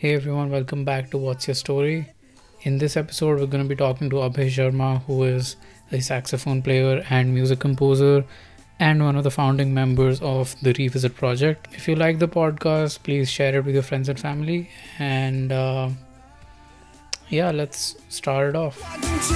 Hey everyone, welcome back to What's Your Story. In this episode, we're going to be talking to Abhay Sharma, who is a saxophone player and music composer and one of the founding members of the Revisit project. If you like the podcast, please share it with your friends and family. And let's start it off.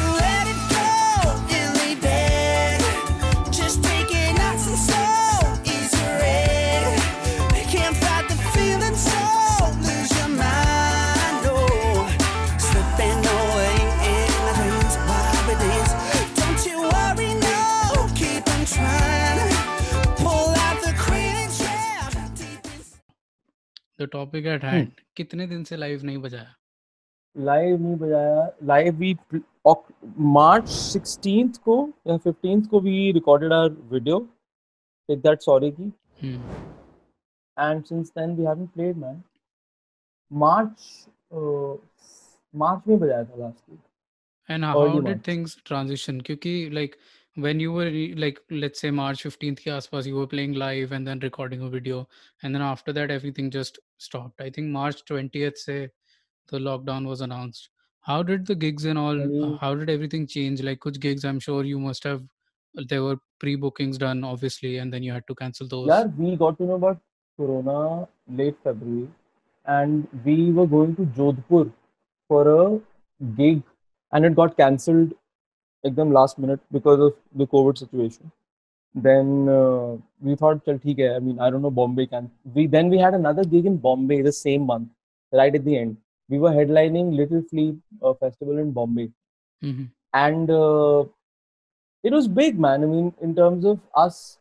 The topic at hand, कितने दिन से live नहीं बजाया? Live नहीं बजाया. Live we March 16th को या 15th को we recorded our video take that sorry की and since then we haven't played man. March में बजाया था last week. And how did things transition? क्योंकि like when you were like let's say March 15th के आसपास you were playing live and then recording a video and then after that everything just stopped. I think March 20th से the lockdown was announced. How did the gigs and all, how did everything change? Like कुछ gigs I'm sure you must have, there were pre-bookings done obviously and then you had to cancel those. Yeah, we got to know about Corona late February and we were going to Jodhpur for a gig and it got cancelled एकदम last minute because of the COVID situation. Then we thought, chal theek hai. I mean, I don't know, Bombay can. We had another gig in Bombay the same month, right at the end. We were headlining Little Flea festival in Bombay, and it was big, man. I mean, in terms of us,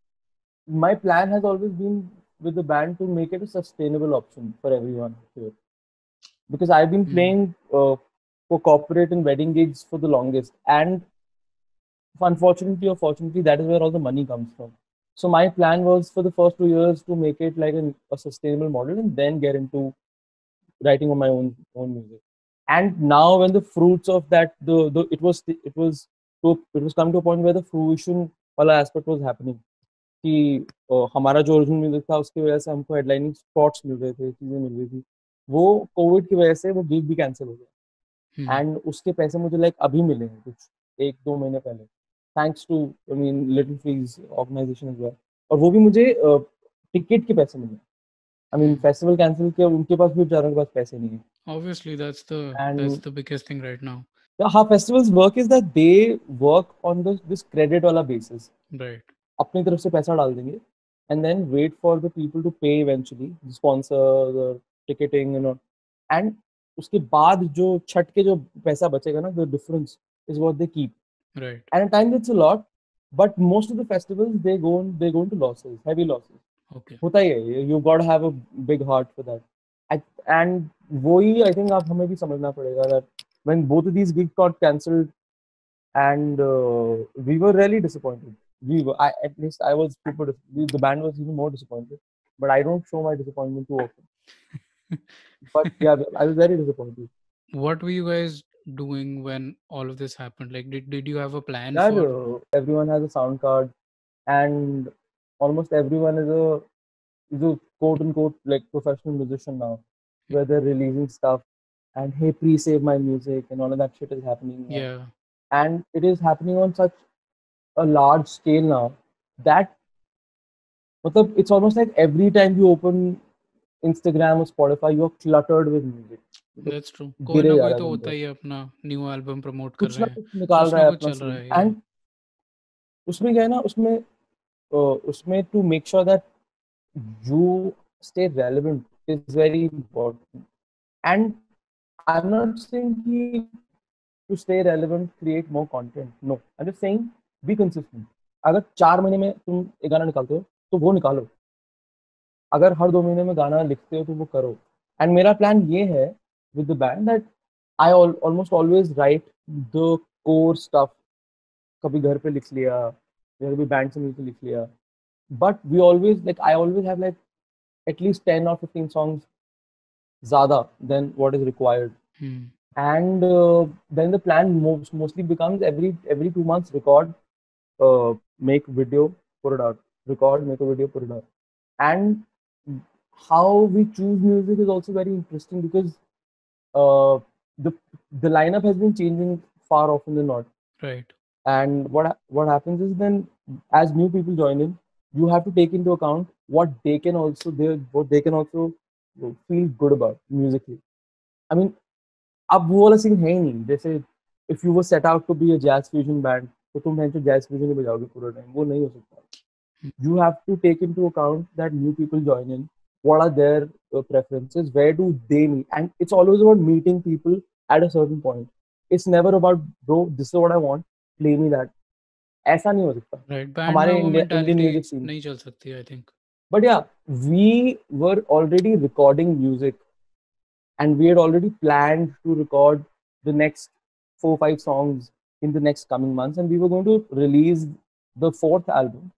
my plan has always been with the band to make it a sustainable option for everyone here, because I've been playing for corporate and wedding gigs for the longest, and unfortunately or fortunately, that is where all the money comes from. So my plan was for the first 2 years to make it like a sustainable model and then get into writing on my own music. And now when the fruits of that, it was coming to a point where the fruition wala aspect was happening. कि हमारा जो original music था उसकी वजह से हमको headlining spots मिल रहे थे, चीजें मिल रही थी. वो कोविड की वजह से वो गिग भी कैंसिल हो गया एंड उसके पैसे मुझे लाइक अभी मिले हैं कुछ 1-2 महीने पहले, thanks to I mean little freeze organisation as well. और वो भी मुझे टिकट के पैसे मिले. आई मीन फेस्टिवल कैंसिल किया, उनके पास भी बेचारों के पास पैसे नहीं है. Obviously that's the biggest thing right now. How festivals work is that they work on this credit वाला basis. Right. अपनी तरफ से पैसा डाल देंगे and then wait for the people to pay eventually, the sponsors or ticketing and उसके बाद जो छठ के जो पैसा बचेगा ना, the difference is what they keep. Right. And at times it's a lot, but most of the festivals they go into losses, heavy losses. Okay. होता ही है, you got to have a big heart for that. And वही I think आप हमें भी समझना पड़ेगा that when both of these gigs got cancelled and we were really disappointed. At least I was super. The band was even more disappointed, but I don't show my disappointment too often. But yeah, I was very disappointed. What were you guys doing when all of this happened? Like, did you have a plan Yeah, for? Everyone has a sound card, and almost everyone is a quote unquote like professional musician now, where they're releasing stuff, and hey, please save my music, and all of that shit is happening. Yeah. And it is happening on such a large scale now that it's almost like every time you open Instagram or Spotify, you're cluttered with music. That's true. कोई ना कोई तो होता ही है अपना new album promote कर रहे हैं, कुछ निकाल रहा है अपना चल रहा है. एंड उसमें क्या है ना, उसमें to make sure that you stay relevant is very important. And I'm not saying to stay relevant create more content. No, I'm just saying be consistent. अगर 4 महीने में तुम एक गाना निकालते हो तो वो निकालो. अगर हर 2 महीने में गाना लिखते हो तो वो करो. एंड मेरा प्लान ये है with the band that I almost always write the core stuff. कभी घर पे लिख लिया या कभी बैंड से मिलकर लिख लिया, but we always like I always have like at least 10 or 15 songs ज़्यादा than what is required. And then the plan mostly becomes every 2 months record, make video, put it out, record, make a video, put it out. And how we choose music is also very interesting because uh, the the lineup has been changing far often than not. Right. And what happens is then as new people join in, you have to take into account what they can also feel good about musically. I mean, अब वो वाला scene है ही नहीं जैसे if you were set out to be a jazz fusion band तो तुम jazz fusion ही बजाओगे पूरा टाइम वो नहीं हो सकता Mm. you have to take into account that new people join in. What are their preferences? Where do they meet? And it's always about meeting people at a certain point. It's never about, bro, this is what I want, play me that. ऐसा नहीं हो सकता Right. Band में हमारे वो Indian mentality music scene में. नहीं चल सकती, I think. But yeah, we were already recording music and we had already planned to record the next 4 5 songs in the next coming months, and we were going to release the fourth album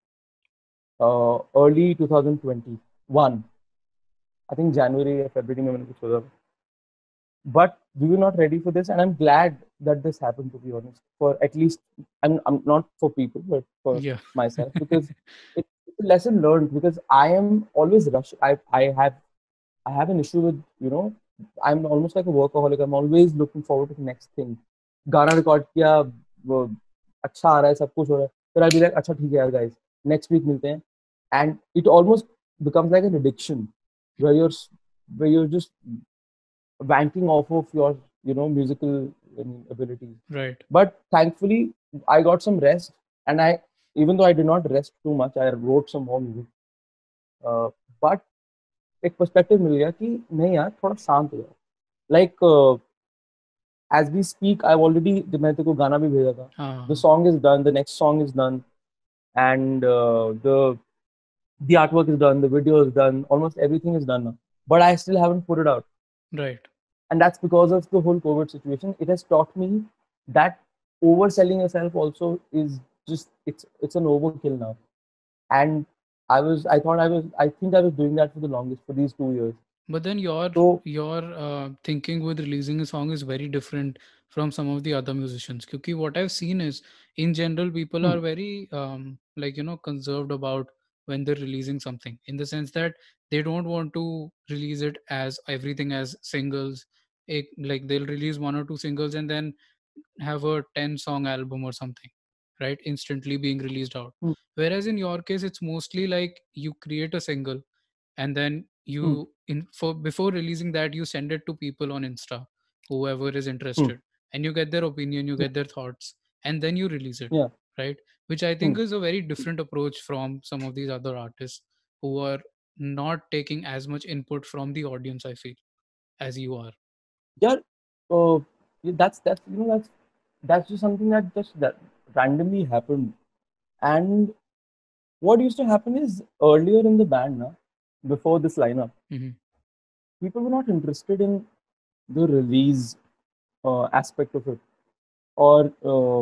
early 2021. I think January or February में मैंने कुछ सोचा. But we were not ready for this, and I'm glad that this happened. To be honest, for at least I'm not for people, but for Yeah. myself because it's a lesson learned. Because I am always rush. I have an issue with I'm almost like a workaholic. I'm always looking forward to the next thing. गाना record किया वो अच्छा आ रहा है सब कुछ हो रहा है फिर I'll be like अच्छा ठीक है यार guys next week मिलते हैं and it almost becomes like an addiction where you're just banking off of your musical abilities. Right. But thankfully I got some rest, and I even though I did not rest too much, I wrote some more music. uh, but एक perspective मिल गया कि नहीं यार थोड़ा शांत हो जाओ like as we speak I've already मैं तेरे को गाना भी भेजा था. The हाँ. song is done, the next song is done, and the artwork is done, the video is done, almost everything is done now, but I still haven't put it out. Right. And that's because of the whole COVID situation. It has taught me that overselling yourself also is just it's an overkill now. And I think I was doing that for the longest for these 2 years. But then your So your thinking with releasing a song is very different from some of the other musicians. Because what I've seen is, in general, people hmm, are very like conserved about when they're releasing something. In the sense that they don't want to release it as everything as singles. Like they'll release one or two singles and then have a 10-song album or something, right? Instantly being released out. hmm, Whereas in your case, it's mostly like you create a single and then hmm, you in for before releasing that you send it to people on Insta, whoever is hmm, interested, and you get their opinion, you yeah, get their thoughts, and then you release it, yeah. right? Which I Hmm. think is a very different approach from some of these other artists who are not taking as much input from the audience, I feel, as you are. Yeah, yeah, that's just something that randomly happened. And what used to happen is earlier in the band, na, before this lineup, Hmm. people were not interested in the release aspect of it. Or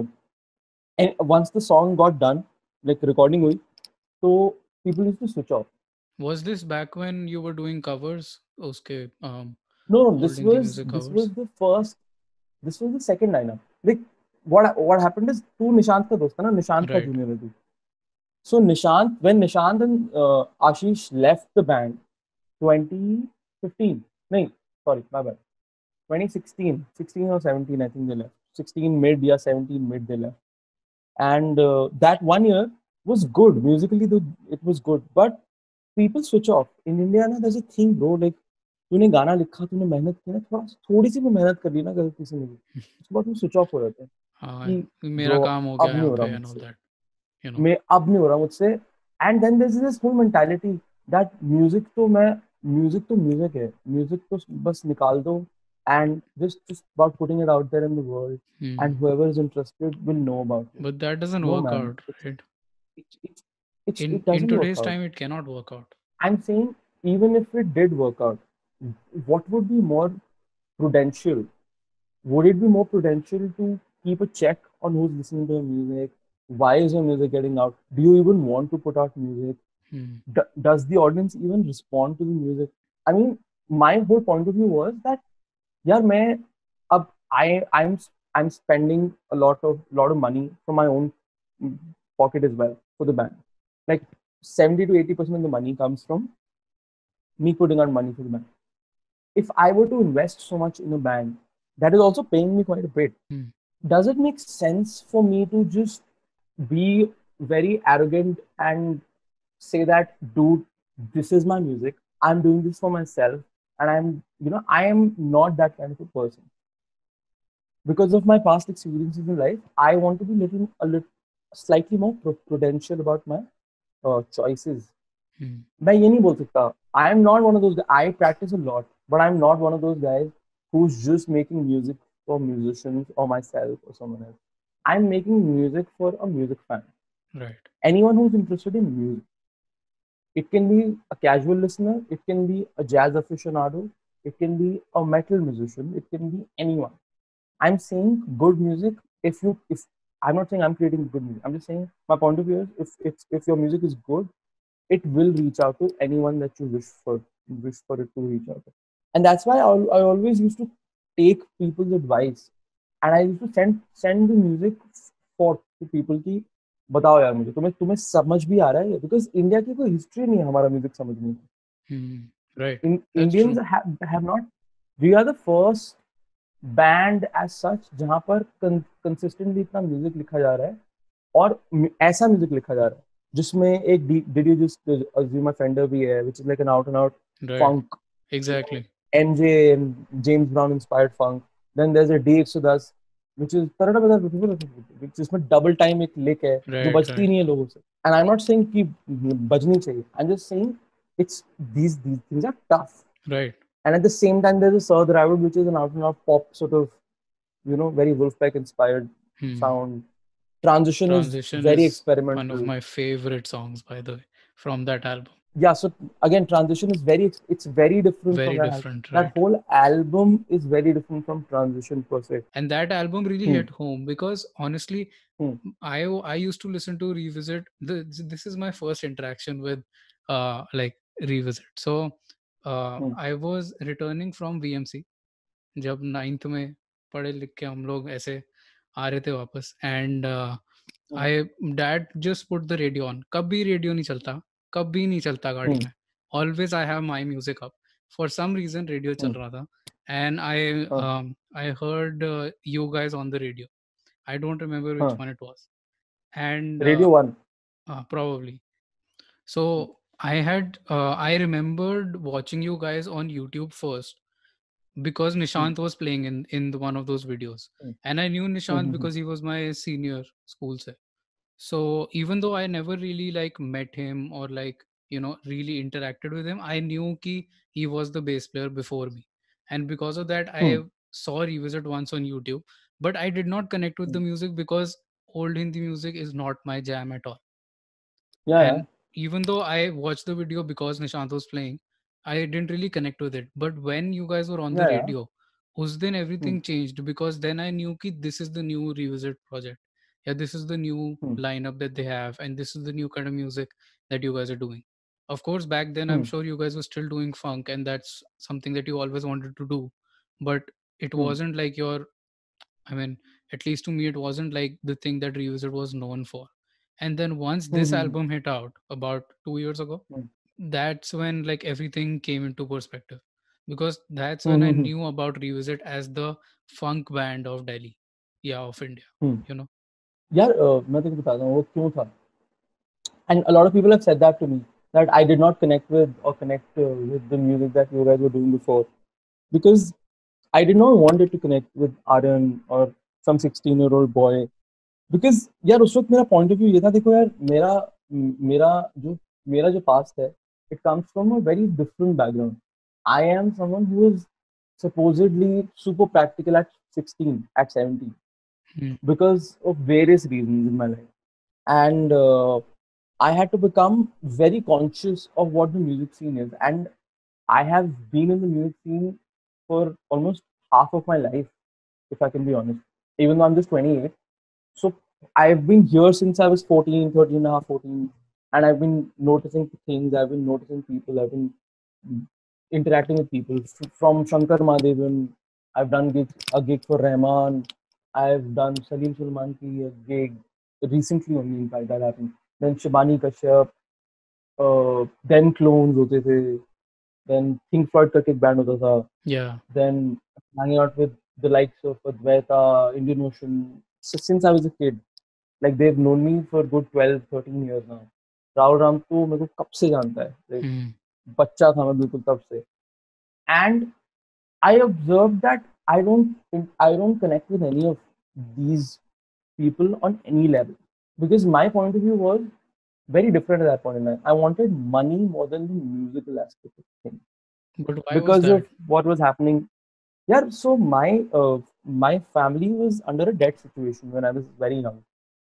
and once the song got done, like recording hui, so people used to switch off. Was this back when you were doing covers? Okay, No, no, old Hindi music this was covers. the first, this was the second lineup. Like what happened is तू निशांत का दोस्त है ना निशांत का Right. Junior है तू. So Nishant, when Nishant and Ashish left the band, 2015, no, sorry, my bad, 2016, 16 or 17, I think they left. 16 mid, yeah, 17 mid they left. And that one year was good musically. It was good, but people switch off in India. Na, there's a thing, bro. Like तूने गाना लिखा तूने मेहनत की ना थोड़ी सी भी मेहनत कर ली ना गलती से मिली उसके बाद तुम स्विच ऑफ हो जाते हैं हाँ, कि मेरा ब्रो काम हो गया अब नहीं यहाँ हो रहा पे and all मुझसे that, you know. मैं अब नहीं हो रहा मुझसे and then this this whole mentality that music तो म्यूजिक है म्यूजिक तो बस निकाल दो and just about putting it out there in the world Hmm. and whoever is interested will know about it. But that doesn't No work man, out, right? it In doesn't work today's out. time, it cannot work out. I'm saying even if it did work out, what would be more prudential? Would it be more prudential to keep a check on who's listening to your music? Why is your music getting out? Do you even want to put out music? Hmm. Does the audience even respond to the music? I mean, my whole point of view was that, yeah, मैं अब I'm spending a lot of money from my own pocket as well for the band. Like 70 to 80% of the money comes from me putting out money for the band. If I were to invest so much in a band that is also paying me quite a bit, Hmm. does it make sense for me to just be very arrogant and say that, dude, this is my music, I'm doing this for myself, and I am not that kind of a person. Because of my past experiences in life, I want to be a little slightly more prudential about my choices. Hmm. मैं ये नहीं बोल सकता. I am not one of those. I practice a lot, but I'm not one of those guys who's just making music for musicians or myself or someone else. I'm making music for a music fan. Right. Anyone who's interested in music. It can be a casual listener. It can be a jazz aficionado. It can be a metal musician. It can be anyone. I'm saying good music. If I'm not saying I'm creating good music. I'm just saying my point of view is if your music is good, it will reach out to anyone that you wish for it to reach out to. And that's why I always used to take people's advice, and I used to send the music for to people की बताओ यार मुझे तुम्हें तुम्हें समझ भी आ रहा है बिकॉज इंडिया की कोई हिस्ट्री नहीं है हमारा म्यूजिक समझने की. Hmm. Right. That's Indians true. have not. We are the first band as such जहां पर कंसिस्टेंटली इतना म्यूजिक लिखा जा रहा है और ऐसा म्यूजिक लिखा जा रहा है जिसमें एक did you just assume a fender भी है which is like an out and out Right. Funk, Exactly. MJ James Brown inspired funk. Then there is a D exodus which is जिसमें डबल टाइम एक lick है जो Right. बजती Right. नहीं है लोगों से. And I am not saying कि बजनी चाहिए, I am just saying it's these things are tough. Right. And at the same time, there's a Sir Dravid, which is an out and out pop sort of, very Wolfpack inspired Hmm. sound. Transition is Transition very is one of experimental. my favorite songs, by the way, from that album. Yeah, so again, Transition is it's very different from Very that. different, That right? whole album is very different from Transition per se. And that album really Hmm. hit home because honestly, Hmm. I used to listen to Revisit. This is my first interaction with like Revisit. So Hmm. I was returning from VMC जब 9th में पढ़े लिख के हम लोग ऐसे आ रहे थे वापस and Hmm. I dad just put the radio on. कभी रेडियो नहीं चलता, कभी नहीं चलता गाड़ी Hmm. में. Always I have my music अप. फॉर सम रीजन रेडियो चल Hmm. रहा था and Huh. I heard you guys on the radio. I don't remember which Huh. one it was, and Radio One. probably. So I remembered watching you guys on YouTube first because Hmm. Nishant was playing in one of those videos, Hmm. and I knew Hmm. Nishant Hmm. because he was my senior school se. So even though I never really like met him or like really interacted with him, I knew he was the bass player before me, and because of that Hmm. I saw Revisit once on YouTube, but I did not connect with Hmm. the music because old Hindi music is not my jam at all. Yeah, yeah. And even though I watched the video because Nishant was playing, I didn't really connect with it. But when you guys were on the Yeah, yeah. radio, us then Hmm. everything changed because then I knew that this is the new Revisit project. Yeah, this is the new Hmm. lineup that they have, and this is the new kind of music that you guys are doing. Of course, back then I'm Hmm. sure you guys were still doing funk, and that's something that you always wanted to do. But it Hmm. wasn't like I mean, at least to me, it wasn't like the thing that Revisit was known for. And then once Hmm. this Hmm. album hit out about 2 years ago, Hmm. that's when like everything came into perspective. Because that's Hmm. when I Hmm. Hmm. knew about Revisit as the funk band of Delhi. Yeah, of India. Hmm. You know? यार मैं तेको बताता हूँ वो क्यों था. And a lot of people have said that to me, that I did not connect with or connect with the music that you guys were doing before because I did not want it to connect with Aryan or some 16-year-old boy. Because यार उस वक्त मेरा point of view ये था, देखो यार मेरा जो मेरा जो past है, it comes from a very different background. I am someone who is supposedly super practical at 16, at 17 Hmm. because of various reasons in my life. And I had to become very conscious of what the music scene is. And I have been in the music scene for almost half of my life, if I can be honest, even though I'm just 28. So I've been here since I was 14, 13 and a half, 14. And I've been noticing things, I've been noticing people, I've been interacting with people. From Shankar Mahadevan, I've done a gig for Rahman. I've done Salim Sulman ki a gig recently only, in fact, that happened. Then Shabani Kashyap, then clones होते थे. then Think Floyd का एक band होता था, Yeah. then hanging out with the likes of Advaita, Indian Ocean. So since I was a kid, like they've known me for good 12, 13 years now. Rahul Ram तो मेरे को कब से जानता है, like, Hmm. बच्चा था मैं बिल्कुल तब से. And I observed that I don't connect with any of these people on any level, because my point of view was very different at that point in time. I wanted money more than the musical aspect of things But why was because that? of what was happening. Yeah, so my family was under a debt situation when I was very young,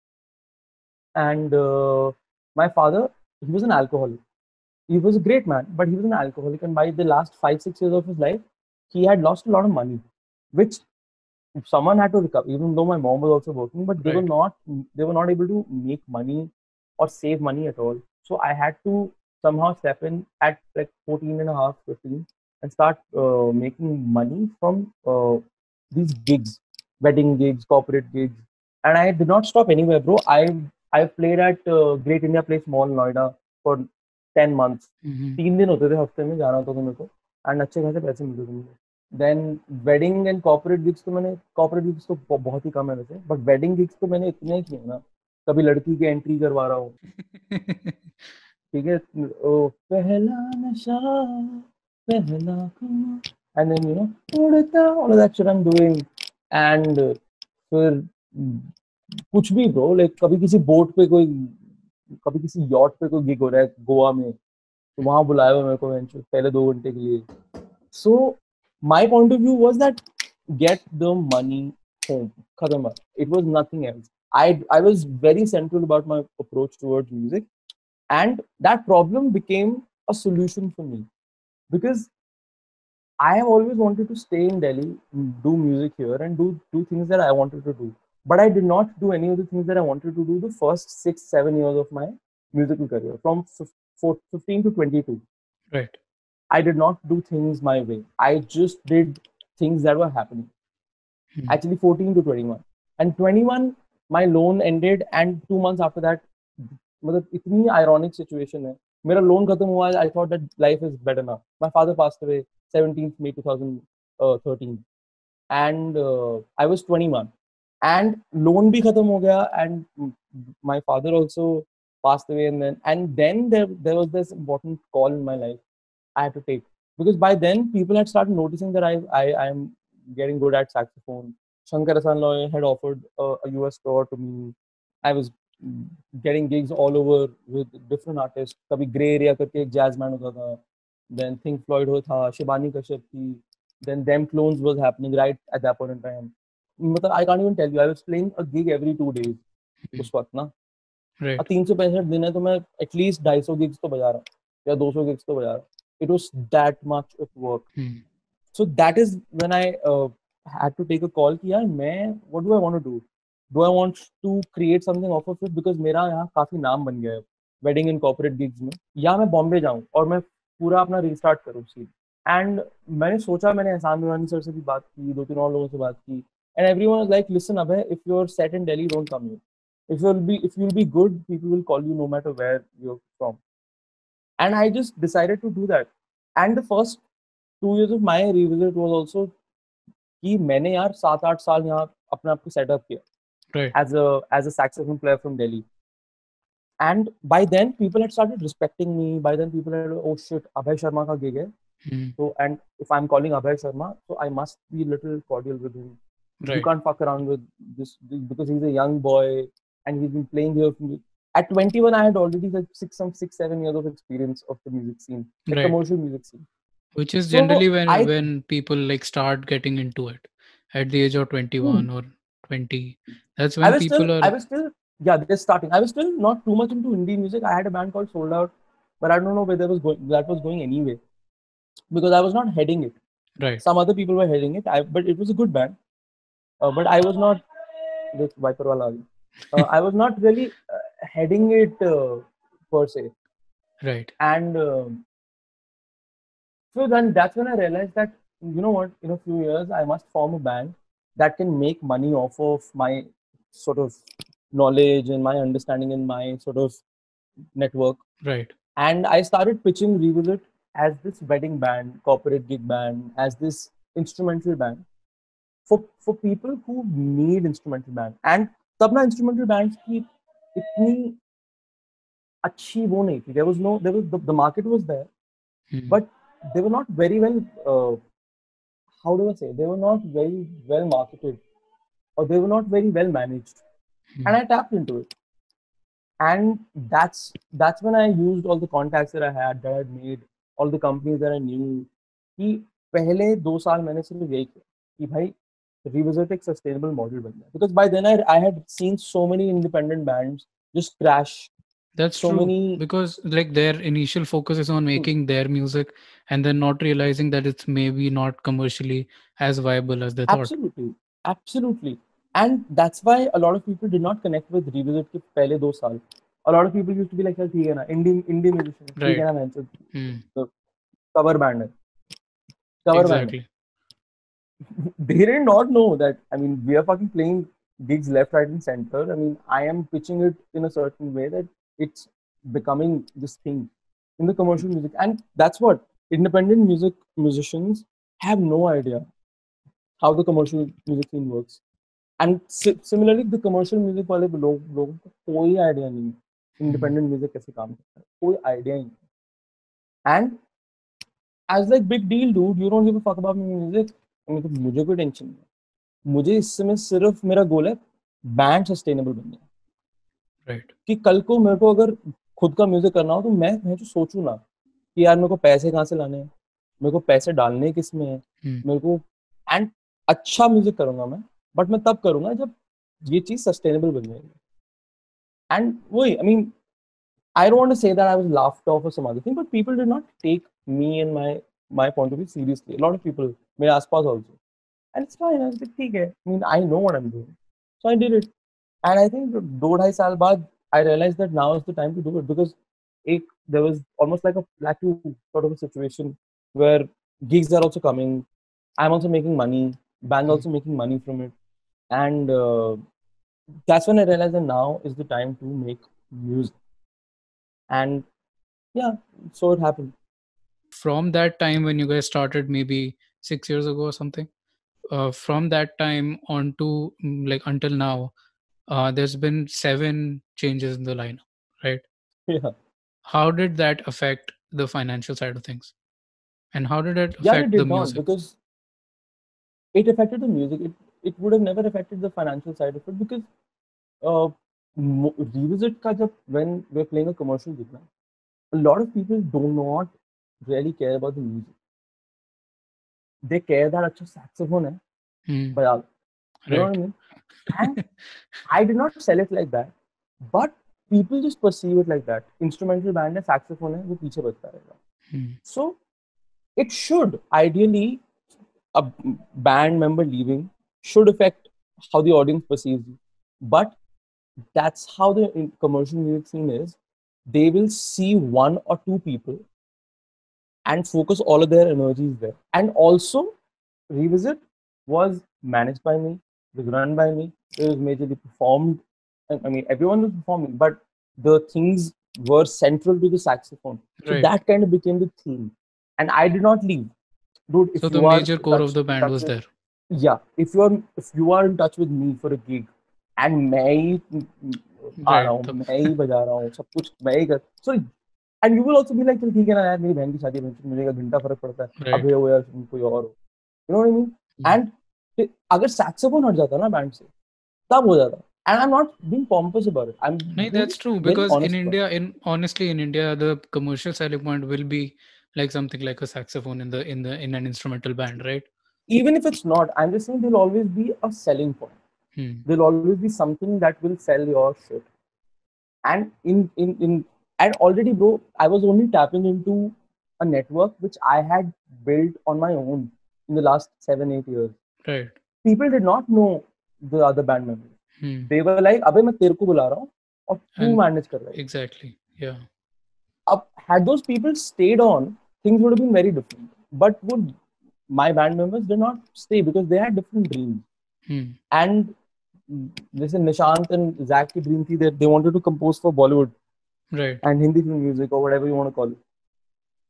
and my father, he was an alcoholic. He was a great man, but he was an alcoholic, and by the last 5 6 years of his life, he had lost a lot of money, which someone had to recover. Even though my mom was also working, but Right. they were not able to make money or save money at all. So I had to somehow step in at like 14 and a half, 15, and start making money from these gigs, wedding gigs, corporate gigs. And I did not stop anywhere, bro. I played at Great India Place Mall, Noida for 10 months. Hmm. 3 दिन होते थे हफ्ते में, जाना होता था मेरे को, एंड अच्छे खासे पैसे मिलते थे मुझे. Then wedding and corporate gigs तो मैंने, कॉर्पोरेट गिग्स तो बहुत ही कम है वैसे, बट वेडिंग गिग्स तो मैंने इतने किए ना. कभी लड़की की एंट्री करवा रहा हूँ, ठीक है, ओ पहला नशा, पहला खुमा, एंड देन उड़ता, all of that shit I am doing. And फिर कुछ भी ब्रो, लाइक कभी किसी बोट पे कोई, कभी किसी यॉट पे कोई गिग हो रहा है गोवा में, तो वहां बुलाया हुआ मेरे को पहले 2 घंटे के लिए. So my point of view was that get the money home. Khatam baat. It was nothing else. I was very central about my approach towards music, and that problem became a solution for me, because I have always wanted to stay in Delhi, do music here, and do things that I wanted to do. But I did not do any of the things that I wanted to do the first 6 7 years of my musical career, from 15 to 22. Right. I did not do things my way. I just did things that were happening. Hmm. Actually, 14 to 21. And 21, my loan ended, and 2 months after that, मतलब इतनी ironic situation है. मेरा loan खत्म हुआ. I thought that life is better now. My father passed away 17th May 2013, and I was 21, and loan भी खत्म हो गया, and my father also passed away, and then there was this important call in my life I had to take, because by then people had started noticing that I am getting good at saxophone. Shankar Hasan Loy had offered a US tour to me. I was getting gigs all over with different artists. कभी Grey Area करके एक jazz band होता था. Then Think Floyd हो था, Shivani Kashyap थी. Then Them Clones was happening right at that point in time. मतलब I can't even tell you. I was playing a gig every 2 days Hmm. उस वक्त ना. Right. 365 दिन है तो मैं एटलीस्ट 250 गिग्स तो बजा रहा हूँ, या 200 गिग्स तो बजा रहा हूँ. It was that much of work. Hmm. So that is when I had to take a call कि यार मैं, what do I want to do? Do I want to create something off of it? Because मेरा यहाँ काफी नाम बन गया है वेडिंग एंड कॉर्पोरेट गिग्स में, या मैं बॉम्बे जाऊँ और मैं पूरा अपना रीस्टार्ट करूँ सीन. एंड मैंने सोचा, मैंने एहसान नुरानी सर से भी बात की, 2 3 और लोगों से बात की, and everyone was like, listen अबे, if you are set in Delhi, don't come here. If you'll be good, people will call you no matter where you're from. And I just decided to do that. And the first 2 years of my revisit was also कि मैंने यार 7 8 साल यहाँ अपने आप को setup किया Right. as a saxophone player from Delhi. And by then people had started respecting me. By then people had, oh shit, Abhay Sharma ka gig hai. Hmm. So, and if I'm calling Abhay Sharma, so I must be a little cordial with him. You Right. can't fuck around with this because he's a young boy and he's been playing here. At 21, I had already like 6 7 years of experience of the music scene, the Right. commercial music scene. Which is So generally when I, when people like start getting into it at the age of 21 or 20. That's when people are. I was still, yeah, just starting. I was still not too much into indie music. I had a band called Sold Out, but I don't know where that was going anyway, because I was not heading it. Right. Some other people were heading it. But it was a good band. But I was not. This Viper wala aa gaya. I was not really heading it per se. Right. And so then that's when I realized that, you know what, in a few years I must form a band that can make money off of my sort of knowledge and my understanding and my sort of network. Right. And I started pitching Revisit as this wedding band, corporate gig band, as this instrumental band for people who need instrumental band. And तब ना instrumental bands की इतनी अच्छी वो नहीं थी. There was the market was there, but they were not very well. How do I say? They were not very well marketed, or they were not very well managed. And I tapped into it, and that's when I used all the contacts that I had made, all the companies that I knew. कि पहले 2 साल मैंने सिर्फ यही किया कि भाई revisit एक sustainable model बन जाए. Because by then I had seen so many independent bands just crash. That's So true, many. because like their initial focus is on making their music and then not realizing that it's maybe not commercially as viable as they thought. Absolutely, absolutely. And that's why a lot of people did not connect with Revisit के पहले 2 साल. A lot of people used to be like, चल ठीक है ना, indie musician, ठीक Right. है ना, मैं तो cover band है, cover band है. Exactly. They did not know that. I mean, we are fucking playing gigs left, right, and center. I mean, I am pitching it in a certain way that it's becoming this thing in the commercial music, and that's what independent musicians have no idea how the commercial music scene works. And similarly, the commercial music वाले लोगों को कोई idea नहीं independent music कैसे काम करता है, कोई आइडिया ही नहीं. And as like big deal dude, you don't give a fuck about music. I mean, तो मुझे कोई टेंशन नहीं है. मुझे इस समय सिर्फ मेरा गोल है बैंड सस्टेनेबल बनना है. Right. कि कल को मेरे को अगर खुद का म्यूजिक करना हो तो मैं जो सोचूं ना कि यार मेरे को पैसे कहाँ से लाने हैं, मेरे को पैसे डालने किस में है, मेरे को एंड अच्छा म्यूजिक करूंगा मैं, बट मैं तब करूंगा जब ये चीज सस्टेनेबल बन जाएगी. एंड वही I mean I don't want to say that I was laughed off or some other thing, but people did not take me and my point of view seriously. A lot of people, मेरे आसपास also, and it's fine. I was like, ठीक है. I mean, I know what I'm doing, so I did it. And I think 2-2.5 साल बाद, I realized that now is the time to do it because there was almost like a plateau sort of a situation where gigs are also coming. I'm also making money. Band also making money from it, and that's when I realized that now is the time to make music. And yeah, so it happened. From that time when you guys started, maybe 6 years ago or something, from that time on to like until now, there's been 7 changes in the lineup, right? Yeah, How did that affect the financial side of things, and how did it yeah, it affect the did not music? because it affected the music. It would have never affected the financial side of it because uh, revisit ka jab when we're playing a commercial gig now, a lot of people do not really care about the music. They care that अच्छा saxophone है, बजा लो. You know what I Right. mean? And I did not sell it like that, but people just perceive it like that. Instrumental band है, saxophone है, वो पीछे बजता रहेगा. So it should ideally, a band member leaving should affect how the audience perceives you, but that's how the commercial music scene is. They will see 1 or 2 people and focus all of their energies there. And also, Revisit was managed by me, it was run by me, it was majorly performed. I mean, everyone was performing, but the things were central to the saxophone. So Right. that kind of became the theme. And I did not leave. Dude, if So the you are major core of the band was there. yeah, if you are in touch with me for a gig and मैं ही आ रहा हूँ, मैं ही बजा रहा हूँ, सब कुछ मैं ही कर, so and you will also be like, चल ठीक है ना यार, मेरी बहन की शादी में मुझे का घंटा फर्क पड़ता है, Right. अभी हो या कोई और हो, you know what I mean? And अगर saxophone हट जाता ना बैंड से, तब हो जाता. And I'm not being pompous about it. I'm No, being that's true, very because in honest about it. India, honestly in India, the commercial selling point will be like something like a saxophone in an instrumental band, right? Even if it's not, I'm just saying there'll always be a selling point. There'll always be something that will sell your shit. And and already, bro, I was only tapping into a network which I had built on my own in the last 7-8 years. Right. People did not know the other band members. They were like, अबे मैं तेरे को बुला रहा हूँ और तू manage कर रहा है. Exactly. Yeah. Had those people stayed on, things would have been very different. But my band members did not stay because they had different dreams. And listen, Nishant and Zach की dream थी that they wanted to compose for Bollywood. Right. And Hindi film music or whatever you want to call it.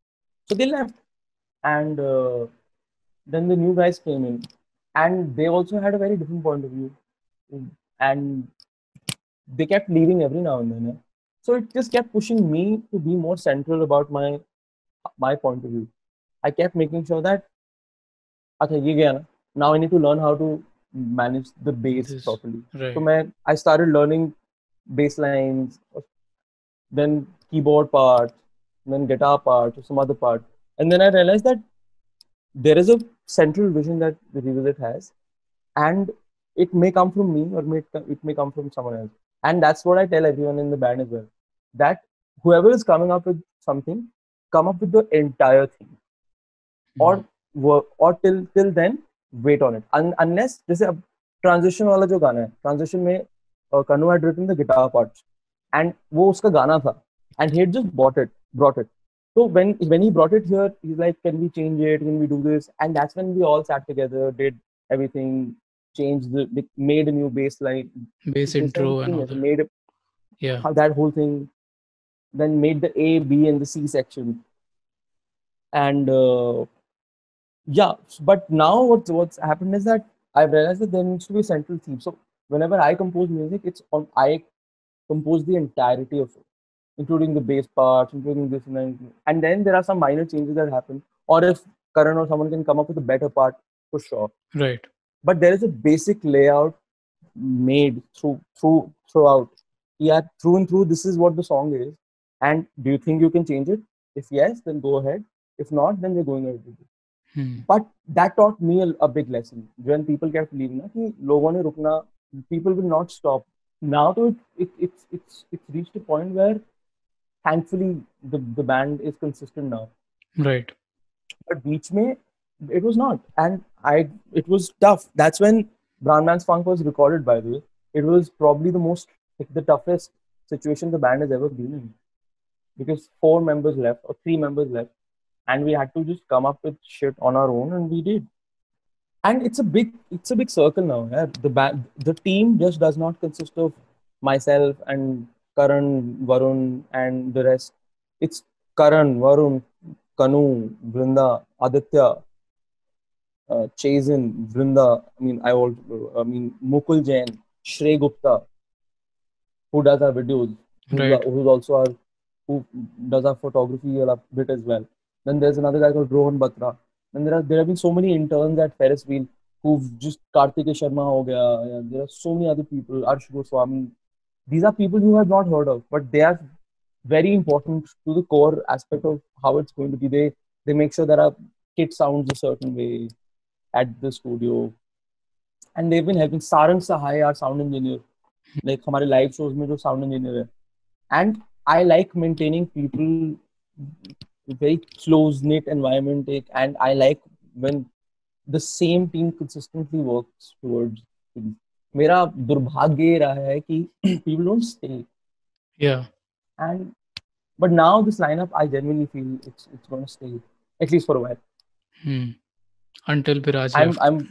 So they left, and then the new guys came in, and they also had a very different point of view, and they kept leaving every now and then. Yeah. So it just kept pushing me to be more central about my point of view. I kept making sure that okay, ye gaya na. Now I need to learn how to manage the bass This, properly. So right. I started learning bass lines, then keyboard parts, then guitar parts, or some other part, and then I realized that there is a central vision that the Revisit has, and it may come from me or it may come from someone else. And that's what I tell everyone in the band as well, that whoever is coming up with something, come up with the entire thing, Hmm. or work, or till then wait on it. Unless जैसे अब transition वाला जो गाना है, transition में Kanu had written the guitar parts, and वो उसका गाना था, and he had just brought it. So when he brought it here, he's like, can we change it? Can we do this? And that's when we all sat together, did everything, changed made a new bass line, Bass the same intro and thing, all that. made Yeah. that whole thing, then made the A, B, and the C section, and yeah. But now what's happened is that I've realized that there needs to be a central theme. So whenever I compose music, it's on I compose the entirety of it, including the bass parts, including this and then there are some minor changes that happen. Or if Karan or someone can come up with a better part, for sure. Right. But there is a basic layout made throughout. Yeah, through and through, this is what the song is. And do you think you can change it? If yes, then go ahead. If not, then we're going ahead with it. Hmm. But that taught me a big lesson. When people kept leaving, na, कि लोगों ने रुकना, people will not stop. Now to it's reached a point where thankfully the band is consistent now. Right. But beach mein, it was not, and it was tough. That's when Brown Man's Funk was recorded. By the way, it was probably the toughest situation the band has ever been in, because 4 members left or 3 members left, and we had to just come up with shit on our own, and we did. And it's a big circle now. Yeah? The team just does not consist of myself and Karan, Varun, and the rest. It's Karan, Varun, Kanu, Vrinda, Aditya, Chazen, Vrinda. I mean Mukul Jain, Shrey Gupta, who does our videos, Right. who's also our who does our photography a bit as well. Then there's another guy called Rohan Batra. Then there have been so many interns at Ferris Wheel who've just Kartikeya Sharma ho gaya. Yeah, there are so many other people, Arsh Goswami. These are people you have not heard of, but they are very important to the core aspect of how it's going to be. They make sure that our kit sounds a certain way at the studio, and they've been helping. Sarang Sahai, our sound engineer, like हमारे live shows में जो sound engineer है. And I like maintaining people, very close knit environment, and I like when the same team consistently works towards things. मेरा दुर्भाग्य ये रहा है कि people don't stay, Yeah. and but now this lineup I genuinely feel it's going to stay at least for a while. Hmm. Until Biraj left. I'm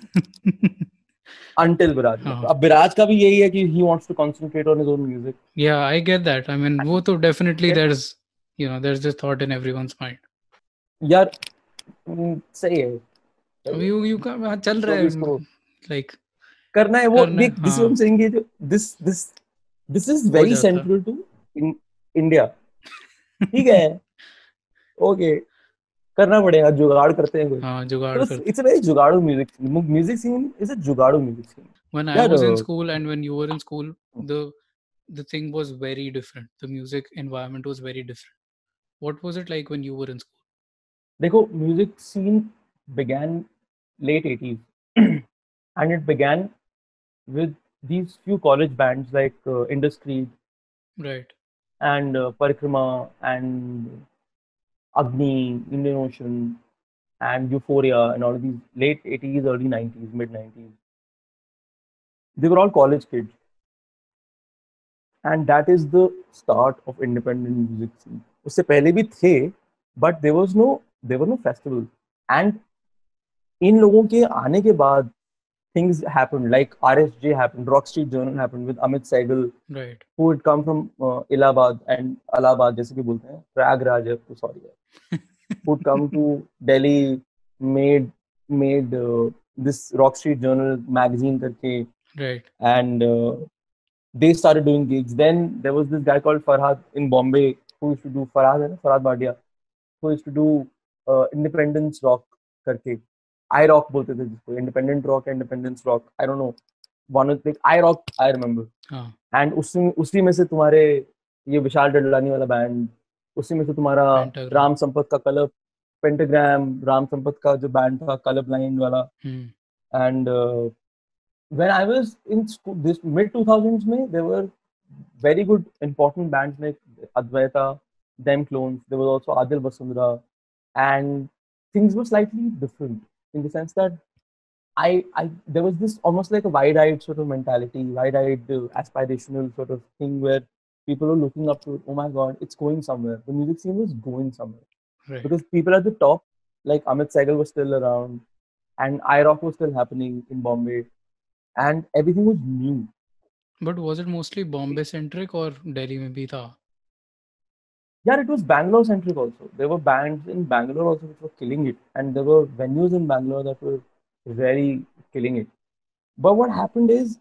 until Viraj left. uh, अब विराज का भी यही है कि he wants to concentrate on his own music. yeah, I get that. I mean, वो तो definitely Yes, there's this thought in everyone's mind. यार सही है, अब सही है, you का हाँ, चल रहा जो भी है इसको like करना है वो करना है देख. दिस हाँ सेइंग ये जो दिस इज हो वेरी जाता. Central to India. ठीक है, ओके, करना पड़ेगा, जुगाड़ करते हैं कोई. हाँ जुगाड़ तो करते. इट्स अ वेरी जुगाड़ू म्यूजिक सीन इज अ जुगाड़ू म्यूजिक सीन. When I यार was in school and when you were in school, the thing was very different. The music environment was very different. What was it like when you were in school? देखो, music scene began late 80s and it began with these few college bands like Industry Right. and Parikrama and Agni, Indian Ocean, and Euphoria, and all of these late 80s, early 90s, mid 90s. They were all college kids, and that is the start of independent music scene. उससे पहले भी थे, but there were no festivals, and इन लोगों के आने के बाद things happened, like RSJ happened, Rock Street Journal happened with Amit Sehgal, Right. who had come from Allahabad and Allahabad, जैसे कि बोलते हैं, प्रयागराज है, तो sorry. who'd come to Delhi, made this Rock Street Journal magazine karke, Right. and they started doing gigs. Then there was this guy called Farhad in Bombay who used to do Farhad Bhatia, who used to do independence rock करके I rock बोलते थे जिसको independence rock I don't know one of the I rock I remember हाँ. and उसी में से तुम्हारे ये विशाल डडलानी वाला बैंड उसी में से तुम्हारा Pentagram. राम संपत का कलर पेंटाग्राम राम संपत का जो बैंड था कलर ब्लाइंड वाला Hmm. and when I was in school, this mid 2000s, mein, there were very good important bands like Advaita, Them Clones. There was also Adil Basundara, and things were slightly different in the sense that there was this almost like a wide-eyed sort of mentality, wide-eyed aspirational sort of thing where people were looking up to, oh my God, it's going somewhere. The music scene was going somewhere Right. because people at the top, like Amit Sehgal, was still around, and IROC was still happening in Bombay and everything was new. But was it mostly Bombay centric or Delhi में भी था? Yeah, it was Bangalore centric also. There were bands in Bangalore also which were killing it, and there were venues in Bangalore that were very killing it. But what happened is,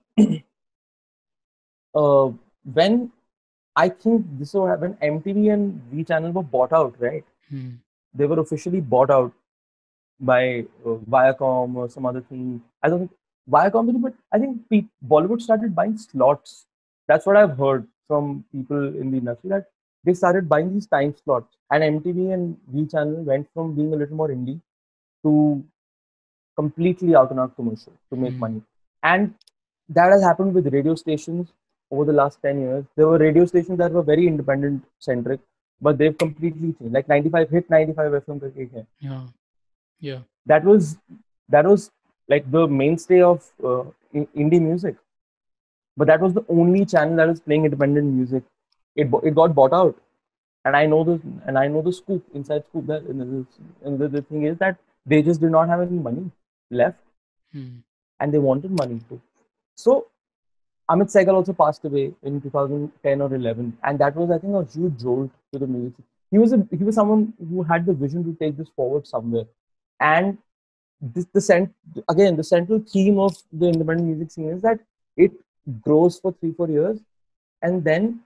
uh, when I think this was when MTV and V Channel were bought out, right? Hmm. They were officially bought out by Viacom or some other thing. I don't think Viacom, did it, but I think Bollywood started buying slots. That's what I've heard from people in the industry that they started buying these time slots, and MTV and V Channel went from being a little more indie to completely out and out commercial to make Hmm. money. And that has happened with radio stations over the last 10 years. There were radio stations that were very independent centric, but they've completely changed. Like 95 hit 95 FM करके एक है. Yeah. Yeah. that was that was like the mainstay of indie music, but that was the only channel that was playing independent music. It got bought out, and I know the scoop, inside scoop, that and the thing is that they just did not have any money left, Hmm. and they wanted money too. So Amit Sehgal also passed away in 2010 or 11, and that was, I think, a huge jolt to the music. He was someone who had the vision to take this forward somewhere, and this again, the central theme of the independent music scene is that it grows for 3-4 years, and then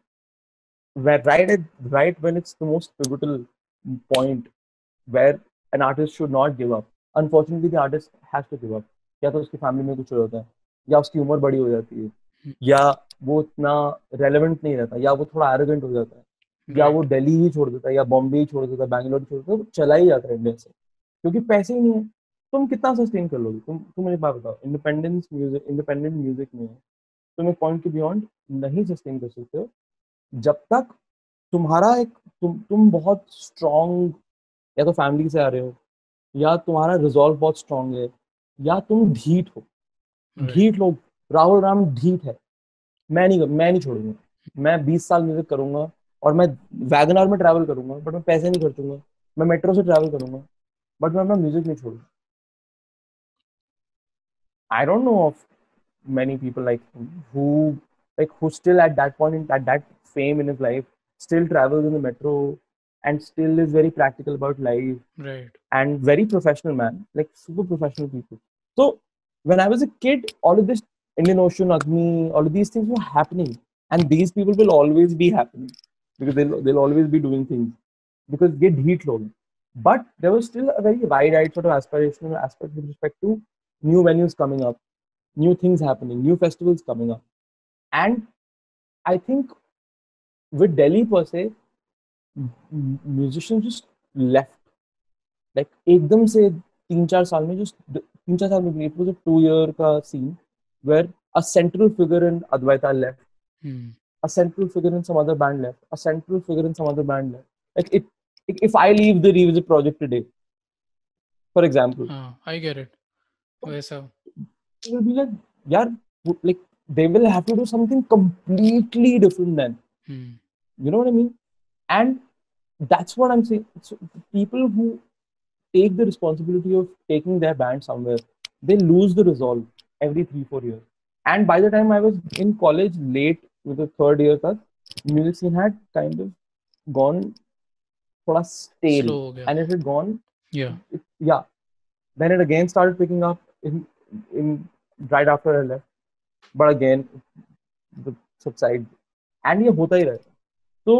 right when it's the most pivotal point where an artist should not give up. Unfortunately, the artist has to give up. या तो उसकी family में कुछ हो जाता है, या उसकी उम्र बड़ी हो जाती है, Hmm. या वो इतना रेलेवेंट नहीं रहता, या वो थोड़ा एरोगेंट हो जाता है, या वो Right. दिल्ली ही छोड़ देता है, या बॉम्बे ही छोड़ देता है, बैंगलोर ही छोड़ देता है, वो चला ही जाता है इंडिया से, क्योंकि पैसे ही नहीं है. तुम कितना सस्टेन कर लोगे? तुम मुझे बात बताओ, इंडिपेंडेंट म्यूजिक में तुम एक पॉइंट के बियॉन्ड नहीं सस्टेन कर सकते हो जब तक तुम्हारा एक तुम बहुत स्ट्रॉन्ग, या तो फैमिली से आ रहे हो, या तुम्हारा रिजॉल्व बहुत स्ट्रॉन्ग है, या तुम ढीठ हो. Right. ढीठ लोग, राहुल राम ढीठ है. मैं नहीं छोड़ूंगा. मैं 20 साल म्यूजिक करूंगा, और मैं वैगनार में ट्रैवल करूंगा, बट मैं पैसे नहीं खर्चूंगा. मैं मेट्रो से ट्रैवल करूंगा, बट मैं अपना म्यूजिक नहीं छोड़ूंगा. I don't know of many people like him who still at that point at that fame in his life still travels in the metro and still is very practical about life Right. and very professional man, like super professional people. So when I was a kid, all of this Indian Ocean, Agni, all of these things were happening, and these people will always be happening because they'll always be doing things because they heat load. But there was still a very wide-eyed sort of aspirational aspect with respect to new venues coming up, new things happening, new festivals coming up. And I think with Delhi per se, musicians just left. Like एकदम से 3-4 साल में just 3-4 साल में it was a 2 year का scene where a central figure in Advaita left, Hmm. a central figure in some other band left, a central figure in some other band left. Like if I leave the Revisit project today, for example, I get it. वैसा. it will be like, yeah, like they will have to do something completely different then. Hmm. You know what I mean? And that's what I'm saying. So people who take the responsibility of taking their band somewhere, they lose the resolve every 3-4 years. And by the time I was in college, late with the third year, music scene had kind of gone थोड़ा stale, Slow हो गया and था. it had gone. Yeah. Yeah, then it again started picking up in right after I left, but again the subside, and ये होता ही रहता. So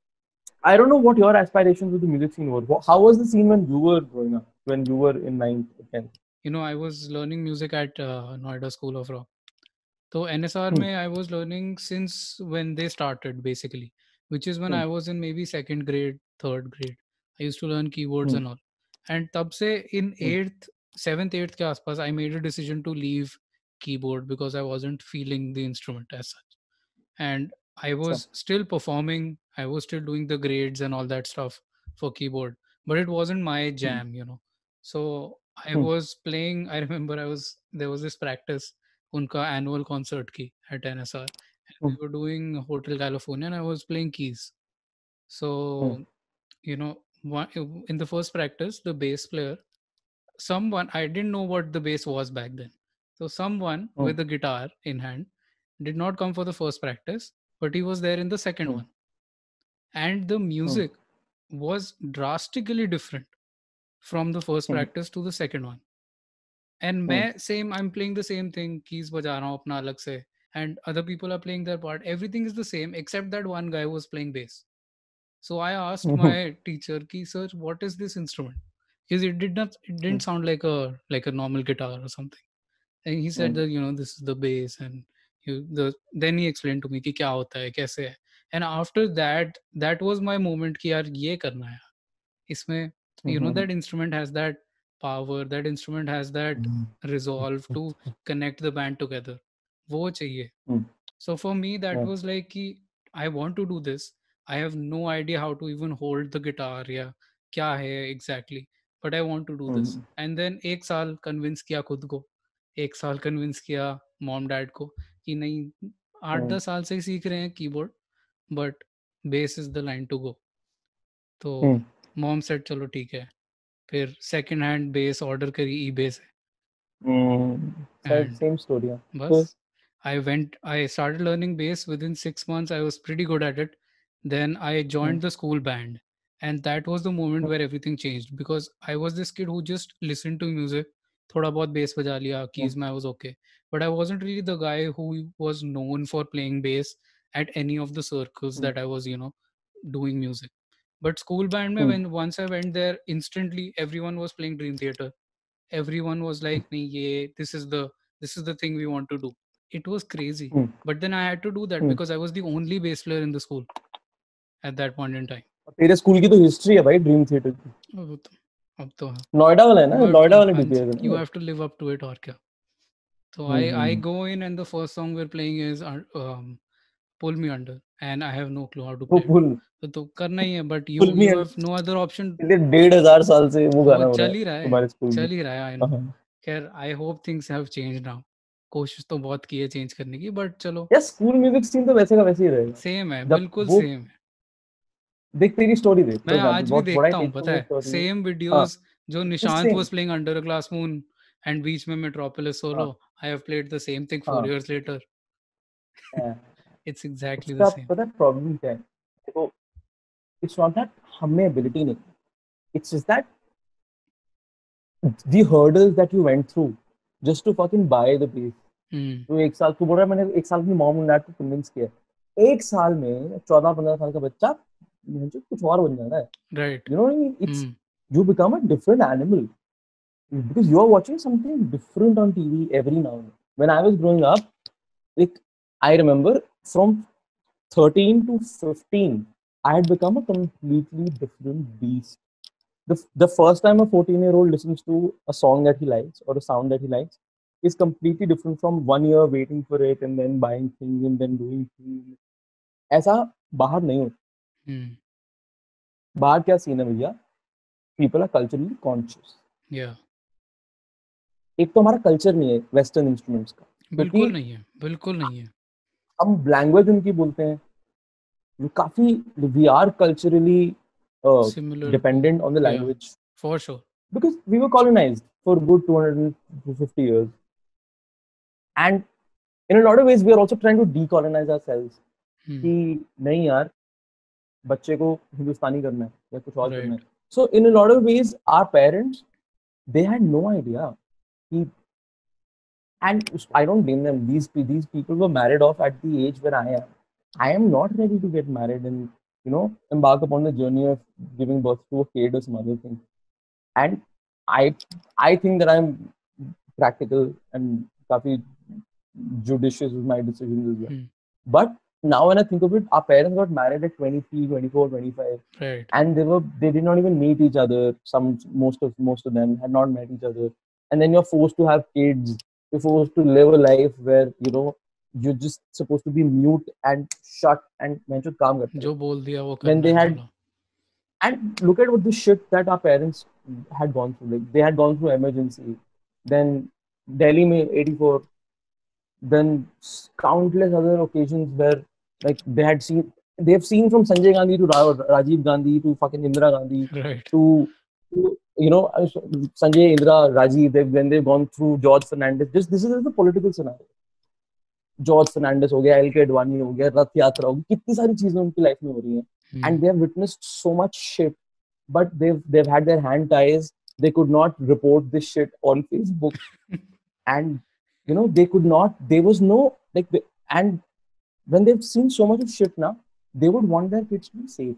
I don't know what your aspirations with the music scene were. How was the scene when you were growing up, when you were in ninth or 10th? You know, I was learning music at Noida School of Rock. So NSR Hmm. mein I was learning since when they started basically, which is when Hmm. I was in maybe second grade, third grade. I used to learn keyboards Hmm. and all. And tab se in Hmm. eighth, seventh, eighth ke aspas, I made a decision to leave keyboard because I wasn't feeling the instrument as such. And I Sure. was still performing, I was still doing the grades and all that stuff for keyboard, but it wasn't my Hmm. jam, you know. So I Hmm. was playing, I remember there was this practice unka annual concert ki at NSR, and Hmm. we were doing Hotel California and I was playing keys. Hmm. So, you know, in the first practice, the bass player, someone, I didn't know what the bass was back then. So someone Hmm. with a guitar in hand did not come for the first practice, but he was there in the second Hmm. one. And the Hmm. music was drastically different from the first Hmm. practice to the second one. And Hmm. मैं same, I'm playing the same thing, keys बजा रहा हूँ अपना अलग से, and other people are playing their part. Everything is the same except that one guy was playing bass. So I asked Hmm. my teacher, "Ki sir, what is this instrument?" Because it Hmm. didn't sound like a normal guitar or something. And he said Hmm. that, you know, this is the bass, and then he explained to me कि क्या होता है, कैसे है. And after that, that was my moment कि यार ये करना है. इसमें, you know, Hmm. that instrument has that power, that instrument has that resolve to connect the band together. वो चाहिए. Hmm. So for me, that Hmm. was like कि I want to do this. I have no idea how to even hold the guitar या क्या है exactly, but I want to do this. Hmm. And then एक साल convince किया खुद को, एक साल convince किया mom dad को कि नहीं, आठ Hmm. दस साल से ही सीख रहे हैं keyboard, but bass is the line to go. तो Hmm. मॉम सेड चलो ठीक है, फिर सेकंड हैंड बेस ऑर्डर करी ईबे से. Hmm. And Same story. Yeah. bus, So, I started learning bass within 6 months. I was pretty good at it. Then I hmm. joined the school band, and that was the moment where everything changed, because I was this kid who just listened to music, thoda bahut bass baja liya, Hmm. keys mein I was okay, but I wasn't really the guy who was known for playing bass at any of the circles Hmm. that I was, you know, doing music. But school band mein, Hmm. when once I went there, instantly everyone was playing Dream Theater. Everyone was like, "Nahi, this is the thing we want to do." It was crazy. Hmm. But then I had to do that Hmm. because I was the only bass player in the school at that point in time. तेरे school की तो history है भाई dream theatre की. अब तो हाँ. नोएडा वाला है ना, You have नोएडा to वाले हाँ डीपीएस जी, है ना you ये. have to live up to it और क्या. So Hmm. I Hmm. go in and the first song we're playing is Pull Me Under, and I have no clue how to तो play it. पुल तो करना ही है, but pull me you have no other option. 1,500 साल से वो वो गाना हो रहा चल है ही रहा है, तुम्हारे स्कूल में. चल ही रहा है, आई नो. हाँ. खैर, I hope things have change now. कोशिश तो बहुत की है चेंज करने की, बट चलो, यार स्कूल म्यूजिक सीन तो वैसे का वैसे ही रहेगा. सेम है, जब बिल्कुल वो सेम है. देख तेरी स्टोरी देख फॉर मैं एग्जांपल, आज भी व्हाट आई देखता हूँ, टेक पता फ्रॉम योर है, स्टोरी. सेम हाँ, वीडियोस जो the Nishant same. Was playing under a class moon and बीच में मेट्रोपोलिस सोलो, हाँ. I have played the same thing हाँ. 4 years later. हाँ. इट्स एग्जैक्टली द उसका सेम. पता है प्रॉब्लम क्या है. देखो, इट्स नॉट दैट हमें एबिलिटी नहीं, it's just that the hurdles that you went through just to fucking buy the base. तो एक साल तू बोल रहा है मैंने एक साल अपनी मॉम एंड डैड को कन्विंस किया. एक साल में 14-15 साल का बच्चा मुझे कुछ और बन जाना है. Right. You know what I mean? It's you become a different animal because you are watching something different on TV every now and then. When I was growing up, like I remember from 13 to 15, I had become a completely different beast. The first time a 14-year-old listens to a song that he likes or a sound that he likes is completely different from 1 year waiting for it and then buying things and then doing things. ऐसा बाहर नहीं होता. बाहर क्या scene है भैया? People are culturally conscious. या एक तो हमारा कल्चर नहीं है वेस्टर्न इंस्ट्रूमेंट्स का, क्योंकि बिल्कुल नहीं है, बिल्कुल नहीं है. हम लैंग्वेज उनकी बोलते हैं. वो काफी we are culturally similar to, dependent on the yeah, language for sure. because we were colonized for good 250 years, and in a lot of ways we are also trying to decolonize ourselves. कि नहीं यार, बच्चे को हिंदुस्तानी करना है या कुछ और करना है. Right. So in a lot of ways, our parents, they had no idea. He, and I don't blame them. These people were married off at the age where I am. I am not ready to get married and embark upon the journey of giving birth to a kid or some other thing. And I I think that I'm practical and काफी judicious with my decisions as well. Hmm. But now when I think of it, our parents got married at 23, 24, 25, Right. and they did not even meet each other. Most of them had not met each other. And then you're forced to have kids. You're forced to live a life where you're just supposed to be mute and shut and मैं जो काम करता है. जो बोल दिया वो When करना they है had चलो. and look at what the shit that our parents had gone through. Like they had gone through emergency, then Delhi mein 84, then countless other occasions where like they've seen from Sanjay Gandhi to Rajiv Gandhi to fucking Indira Gandhi Right. to Sanjay, Indira, Rajiv. When they've gone through George Fernandez. Just this is the political scenario. George Fernandes हो गया, LK Advani हो गया, रथ यात्रा होगी, कितनी सारी चीजें उनकी लाइफ में हो रही हैं. And they have witnessed so much shit, but they've had their hand ties. They could not report this shit on Facebook, and they could not. There was no and when they've seen so much of shit now, they would want their kids to be safe.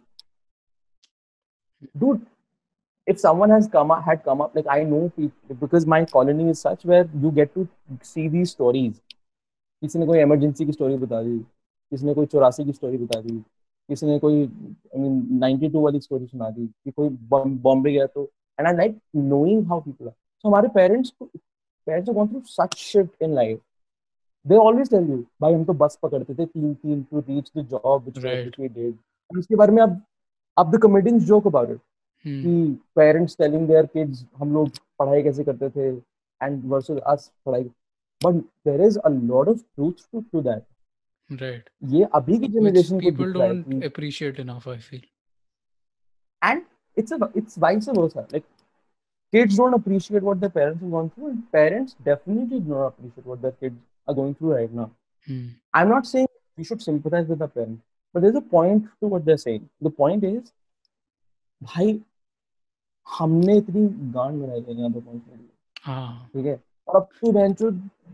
Dude, if someone had come up, like I know people, because my colony is such where you get to see these stories. किसी ने कोई emergency की story बता दी, किसी ने कोई 84 की story बता दी, किसी ने कोई 92 वाली स्टोरी सुना दी कि कोई बॉम्बे गया तो. And I like knowing how people are. So हमारे parents have gone through such shit in life. They always tell you भाई हम तो बस पकड़ते थे 3 3 to reach the job Right. which we did. And उसके बारे में अब the comedians joke about it कि पेरेंट्स टेलिंग देयर किड्स हम लोग पढ़ाई कैसे करते थे एंड वर्सेस अस पढ़ाई. But there is a lot of truth to that. Right. ये अभी की Which जनरेशन को people दिख रहा है don't कि appreciate enough, I feel. and it's vice versa. Like kids don't appreciate what their parents have gone through, and parents definitely do not appreciate what their kids are going through right now. I'm not saying we should sympathize with our parents, but there's a point to what they're saying. The point is, भाई हमने इतनी गांड बनाई है यहाँ पे पहुंचने के लिए, ठीक है, और अब तू बेंचो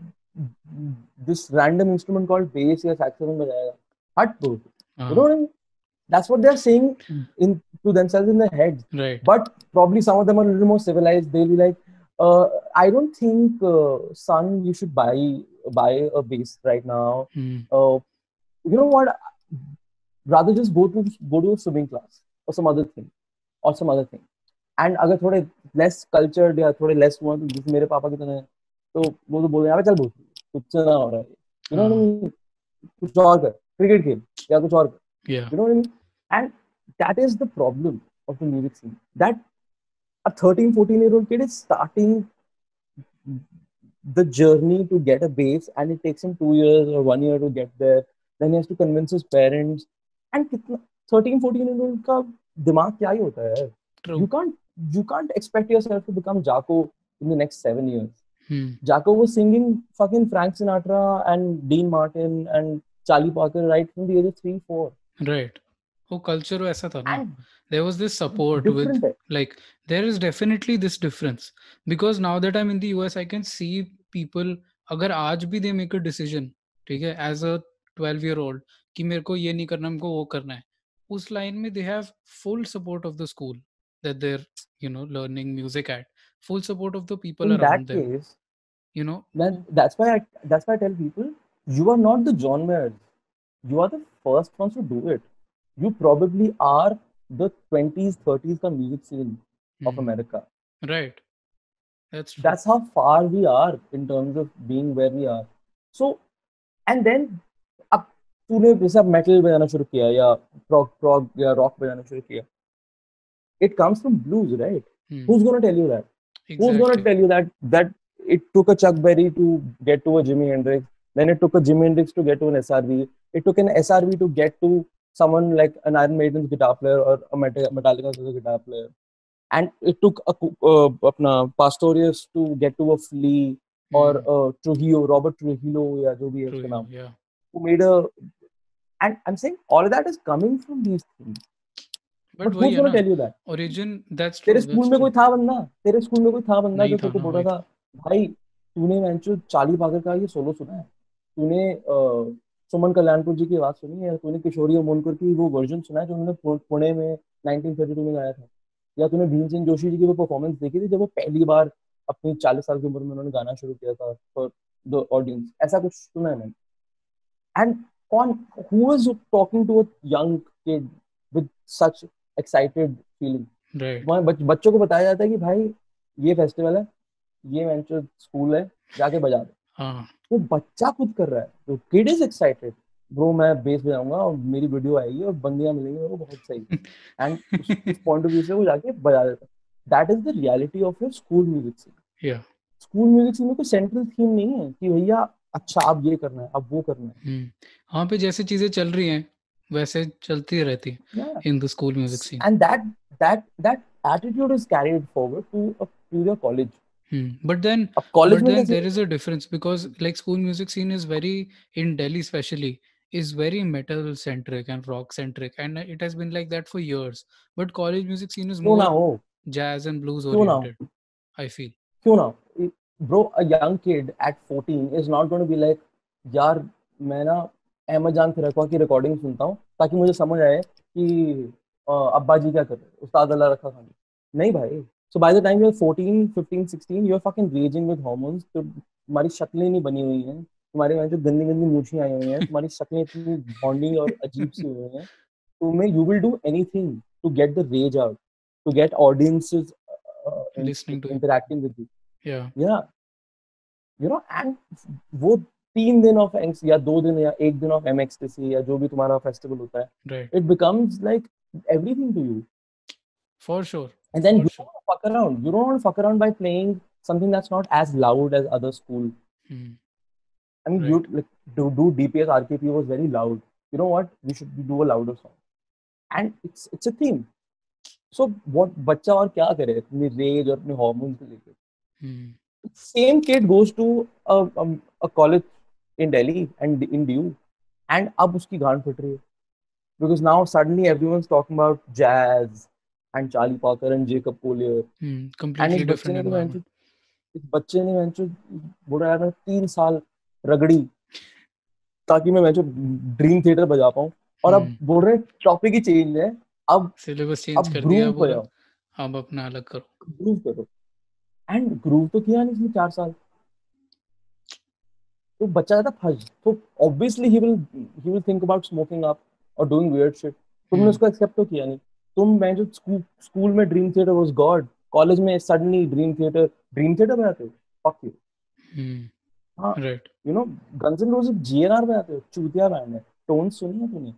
this random instrument called bass या saxophone बजाएगा, हट bro. You know what I mean? That's what they're saying to themselves in their heads. Right. But probably some of them are a little more civilized. They'll be like, I don't think, son, you should buy a bass right now. You know what? Rather just go to a swimming class or some other thing. And अगर थोड़े less cultured या थोड़े less हुआ तो जैसे मेरे पापा की तरह तो वो तो बोल रहे हैं चल बोल कुछ ना हो रहा है, you know what I mean? कुछ और कर, क्रिकेट खेल या कुछ और कर, Yeah. you know what I mean? And that is the problem of the music scene, that a 13-14-year-old kid is starting the journey to get a bass, and it takes him 2 years or 1 year to get there. Then he has to convince his parents. And 13-14-year-old का दिमाग क्या ही होता है? True. You can't expect yourself to become Jaco in the next 7 years. Jaco was singing fucking Frank Sinatra and Dean Martin and Charlie Parker right from the age of 3-4. Right. वो culture वैसा था ना. There was this support with like there is definitely this difference because now that I'm in the US I can see people अगर आज भी they make a decision, ठीक है, as a 12-year-old कि मेरे को ये नहीं करना, मेरे को वो करना है, उस line में they have full support of the school that they're learning music at, full support of the people in around that them. case, Then that's why I tell people, you are not the John Mayers. You are the first ones to do it. You probably are the 20s, 30s का music scene of America. Right. That's true. That's how far we are in terms of being where we are. So, and then अब तूने जैसे अब metal बजाना शुरू किया या prog या rock बजाना शुरू किया, it comes from blues, right? Who's gonna tell you that? Exactly. Who's gonna tell you that it took a Chuck Berry to get to a Jimi Hendrix, then it took a Jimi Hendrix to get to an SRV, it took an SRV to get to someone like an Iron Maiden's guitar player or a Metallica's guitar player, and it took a Pastorius to get to a Flea or Trujillo, Robert Trujillo, या जो भी है उसका नाम, who made a. And I'm saying all of that is coming from these things. But but वही who's है gonna ना, tell you that? Origin, that's तेरे ट्रू, स्कूल दैट्स में ट्रू। कोई था बंदा, तेरे स्कूल में कोई था बंदा नहीं जो तेरे था को ना, बोल वही रहा था। था भाई तूने मैंने चाली पागल का ये सोलो सुना है, तूने सुमन कल्याणपुर जी की आवाज सुनी है, तूने किशोरी मोनकर की वो वर्जन सुना है जो उन्होंने पुणे में 1932 में गाया था, या तूने भीम सिंह जोशी जी की वो परफॉर्मेंस देखी थी जब वो पहली बार अपनी 40 साल की उम्र में उन्होंने गाना शुरू किया था फॉर द ऑडियंस, ऐसा कुछ सुना है मैंने? एंड कौन, who is talking to a young kid with such excited feeling? Right. वहाँ बच्चों को बताया जाता है कि भाई ये फेस्टिवल है, ये वेंचर स्कूल है, जाके बजा दो। हाँ। वो बच्चा खुद कर रहा है, तो किड इज एक्साइटेड, ब्रो मैं बेस बजाऊंगा और मेरी वीडियो आएगी और बंदियां मिलेंगी मेरे को बहुत सही, एंड उस पॉइंट ऑफ व्यू से वो जाके बजा देता है। That is the reality of your school music scene. Yeah. School music scene में कोई सेंट्रल थीम नहीं है कि भैया अच्छा अब ये करना है अब वो करना है। वहाँ पे जैसे चीजें चल रही हैं वैसे चलती रहती हैं Yeah. In the school music scene. And that attitude is carried forward to your college. But then, अब कॉलेज but में then कैसे? there is a difference because like school music scene is very, in Delhi especially, is very metal centric and rock centric, and it has been like that for years. But college music scene is क्यों ना more हो, jazz and blues क्यों ना oriented, हो, I feel. क्यों ना हो? Bro, a young kid at 14 is not going to be like यार मैं ना अहमद जान फिरकवा की रिकॉर्डिंग सुनता हूँ ताकि मुझे समझ आए कि अब्बा जी क्या कर रहे हैं, उस्ताद अल्लाह रखा खान। नहीं भाई, so by the time you are 14 15 16 you are fucking raging with hormones, तो तुम्हारी शक्लें नहीं बनी हुई हैं, तुम्हारे में जो गंदी गंदी मूछें आई हुई हैं, तुम्हारी शक्लें इतनी भौंडी और अजीब सी हुई हैं, तुम्हें you will do anything to get the rage out, to get audiences Listening to you. interacting with you. Yeah. Yeah, you know, and वो 3 दिन ऑफ या 2 दिन या एक दिन ऑफ एमएक्सटीसी या जो भी तुम्हारा फेस्टिवल होता है, Right. it becomes like everything to you. For sure. And then For you sure. don't want to fuck around. You don't want to fuck around by playing something that's not as loud as other school. Hmm. I mean, Right. you like do DPS RKP was very loud. You know what? We should do a louder song. And it's a theme. So what बच्चा और क्या करे अपनी raise और अपने hormones को लेके? Same kid goes to a college in Delhi and in DU, and अब उसकी गांड फट रही है because now suddenly everyone's talking about jazz and Charlie Parker and Jacob Collier, and Completely different environment. इस बच्चे ने मैंने बोल रहा है 3 साल रगड़ी ताकि मैं ड्रीम थिएटर बजा पाऊँ, और अब बोल रहे टॉपिक ही चेंज है, अब सिलेबस चेंज कर दिया ग्रूव पे पूरा, आओ, अब अपना अलग करो। ग्रूव करो, एंड ग्रूव तो किया नहीं इसने 4 साल, तो बच्चा ज्यादा फंस, तो obviously he will think about smoking up और डूइंग वियर्ड शिट। तुमने उसको एक्सेप्ट तो किया नहीं। तुम मैं जो स्कूल में Dream Theater was god, college में सडनली ड्रीम थिएटर बनाते हो, फक यू। हाँ, right. You know Guns and Roses GNR बनाते हो, चूतिया बैंड है, टोन सुनी है तूने?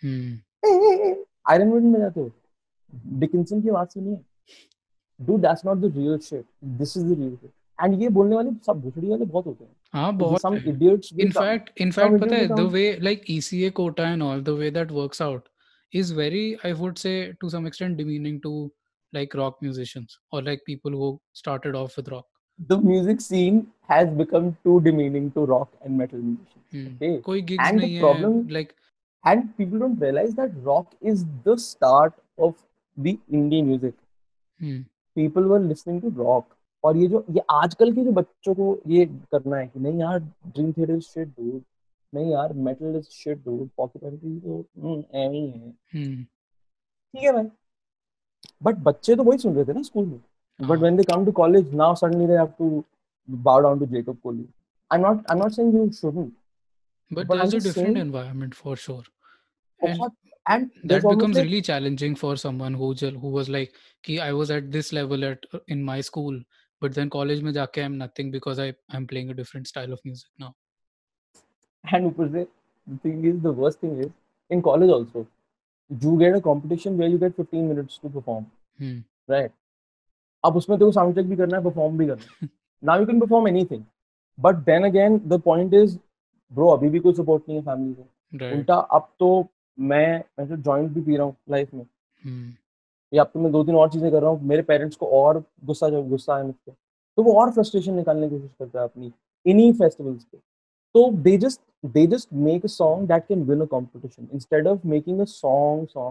आयरन मेडन बजाते हो, डिकिंसन की आवाज सुनी है? Do that's not the real shit, this is the real shit. And ये बोलने वाले सब भुसड़ी वाले बहुत होते हैं। हाँ, बहुत some है। idiots will come, some in fact पता idiots है, will the come. Way like ECA quota and all, the way that works out is very, I would say, to some extent demeaning to like rock musicians or like people who started off with rock. The music scene has become too demeaning to rock and metal musicians. Okay, कोई gigs and the नहीं है problem, like. and people don't realize that rock is the start of the indie music. People were listening to rock, और ये आजकल के जो बच्चों को ये करना है कि नहीं यार Dream Theater is shit dude, नहीं यार metal is shit dude, popular तो एवी है, ठीक है भाई, बट बच्चे तो वही सुन रहे थे ना स्कूल में। But when they come to college, now suddenly they have to bow down to Jacob Collier. I'm not saying you shouldn't, But but I'm there's a just different saying, environment for sure, and बहुत, and there's that almost becomes like, really challenging for someone who was like कि I was at this level at in my school, but then college में जाके I'm nothing because I'm playing a different style of music now. and ऊपर से the thing is, the worst thing is, in college also, you get a competition where you get 15 minutes to perform, right? अब उसमें तो sound check भी करना है, perform भी करना है। Now you can perform anything, but then again the point is, bro अभी भी कोई सपोर्ट नहीं है फैमिली से। Right. उल्टा अब तो मैं तो जॉइंट भी पी रहा हूँ लाइफ में, या अब तो मैं 2-3 और चीजें कर रहा हूँ, मेरे पेरेंट्स को और गुस्सा है मुझसे, तो वो और फ्रस्ट्रेशन निकालने की कोशिश करता है अपनी इन्हीं फेस्टिवल्स पे। तो they just make a song that can win a competition instead of making a song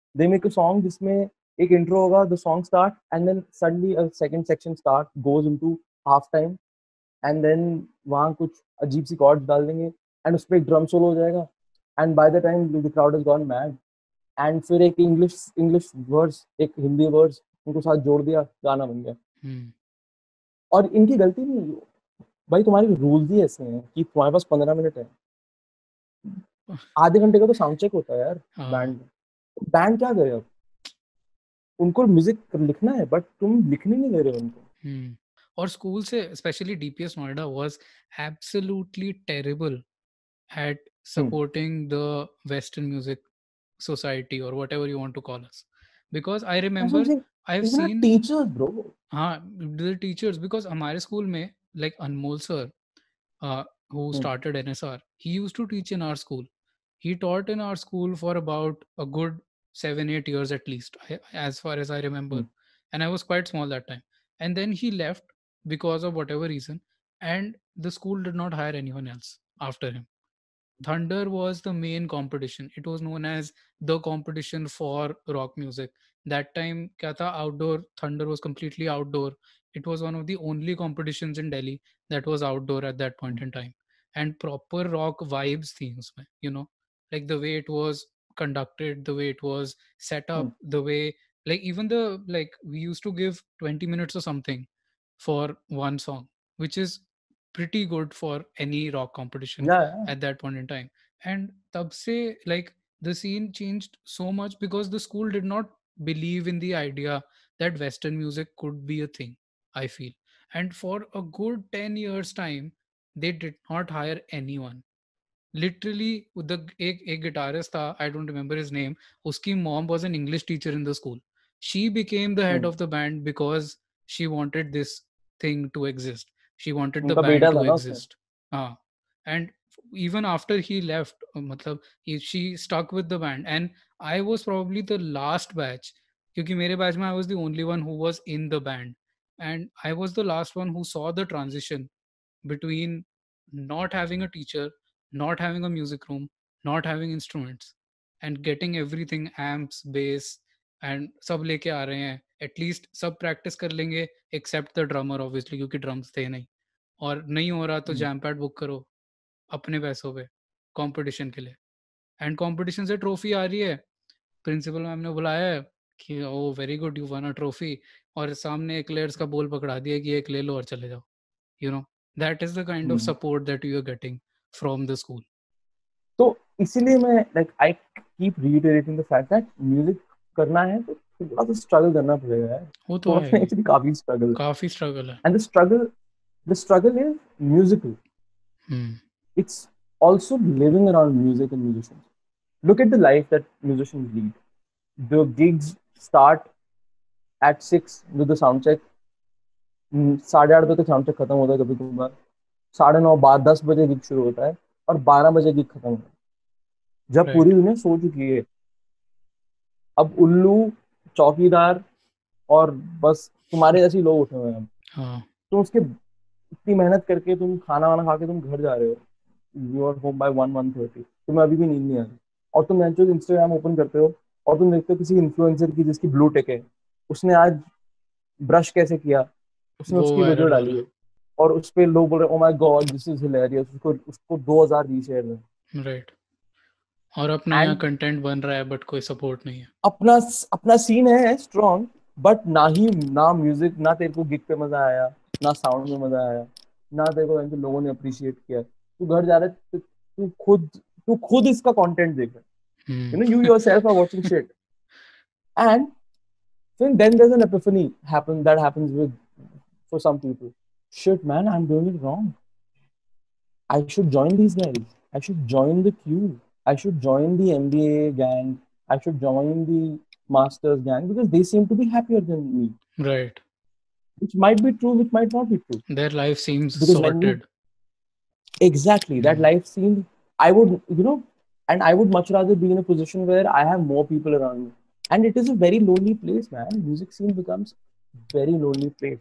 They make a song जिसमें एक intro होगा, the song start, and then suddenly a second section goes into half time, and then वहाँ कुछ अजीब सी chords डाल देंगे, and उस पे एक drum solo हो जाएगा, and by the time the crowd has gone mad, and फिर एक English verse, एक हिंदी verse उनको साथ जोड़ दिया, गाना बन गया. और इनकी गलती नहीं है भाई, तुम्हारे रूल्स ही ऐसे हैं कि तुम्हारे पास 15 मिनट है, आधे घंटे का तो साउंड चेक होता है यार बैंड में. बैंड क्या करे अब, उनको म्यूजिक लिखना है बट तुम लिखने नहीं दे रहे हो उनको. और स्कूल से specially DPS Noida was absolutely terrible at supporting the Western music society or whatever you want to call us, because I remember I've seen teachers bro. The teachers, because हमारे school में like Anmol sir who started NSR, he used to teach in our school. He taught in our school for about a good 7-8 years at least, as far as I remember. And I was quite small that time. And then he left because of whatever reason, and the school did not hire anyone else after him. Thunder was the main competition. It was known as the competition for rock music. That time, kya tha, outdoor. Thunder was completely outdoor. It was one of the only competitions in Delhi that was outdoor at that point in time. And proper rock vibes things, like the way it was conducted, the way it was set up, the way, like even like we used to give 20 minutes or something for one song, which is pretty good for any rock competition at that point in time. And tab se, like, the scene changed so much because the school did not believe in the idea that Western music could be a thing, I feel. And for a good 10 years time, they did not hire anyone. Literally, the एक guitarist था, I don't remember his name. उसकी mom was an English teacher in the school. She became the head of the band because she wanted this thing to exist. She wanted the band to exist. And even after he left, she stuck with the band. And I was probably the last batch. क्योंकि मेरे batch में I was the only one who was in the band. And I was the last one who saw the transition between not having a teacher, not having a music room, not having instruments, and getting everything, amps, bass, and सब लेके आ रहे हैं. At least सब practice कर लेंगे except the drummer obviously, क्योंकि drums थे नहीं. और नहीं हो रहा तो जैम पैड बुक करो अपने पैसों पे कंपटीशन के लिए. एंड कंपटीशन से ट्रॉफी आ रही है, प्रिंसिपल मैम ने बुलाया है कि oh very good you won a trophy, और सामने एक्लेयर्स का बोल पकड़ा दिया कि एक ले लो और चले जाओ. that is the kind of support that you are getting from the school. तो इसीलिए मैं like I keep reiterating the fact that music करना है तो थोड़ा सा स्ट्रगल करना पड़ेगा यार. वो तो है, एक्चुअली काफी स्ट्रगल है. And the struggle is musical. It's also living around music and musicians. Look at the life that musicians lead. The gigs start at 6 with the sound check. 8:30 बजे तक साउंड चेक खत्म होता है, कभी कभार 9:30 10 बजे गिग शुरू होता है और 12 बजे गिग खत्म होता है, जब पूरी दुनिया सो चुकी है. अब उल्लू, चौकीदार और बस तुम्हारे जैसे लोग उठे हुए हैं. तो उसके इतनी मेहनत करके तुम खाना वाना खा के तुम घर जा रहे हो, यू आर होम बाय 1-1:30, तुम्हें अभी भी नींद नहीं आ रही, और तुम इंस्टाग्राम ओपन करते हो और तुम देखते हो किसी इन्फ्लुएंसर की जिसकी ब्लू टिक है, उसने आज ब्रश कैसे किया, उसने उसकी वीडियो डाली है और उस पे लोग बोल रहे oh my god this is hilarious, उसको 2000 रीशेयर है. राइट. और अपना यहाँ कंटेंट बन रहा है बट कोई सपोर्ट नहीं है. अपना सीन है स्ट्रॉन्ग, बट ना म्यूजिक, ना तेरे को गिग पे मजा आया, ना साउंड में मजा आया, ना तेरे को लोगों ने अप्रिशिएट किया. तू घर जा रहा है, तू खुद इसका कंटेंट देख रहा है. You yourself are watching shit. And then there's an epiphany happens for some people. Shit man, I'm doing it wrong. I should join these guys. I should join the queue. I should join the MBA gang. I should join the master's gang because they seem to be happier than me. Right. Which might be true, which might not be true. Their life seems sorted. Exactly. That life seems, I would, and I would much rather be in a position where I have more people around me. And it is a very lonely place, man. Music scene becomes very lonely place.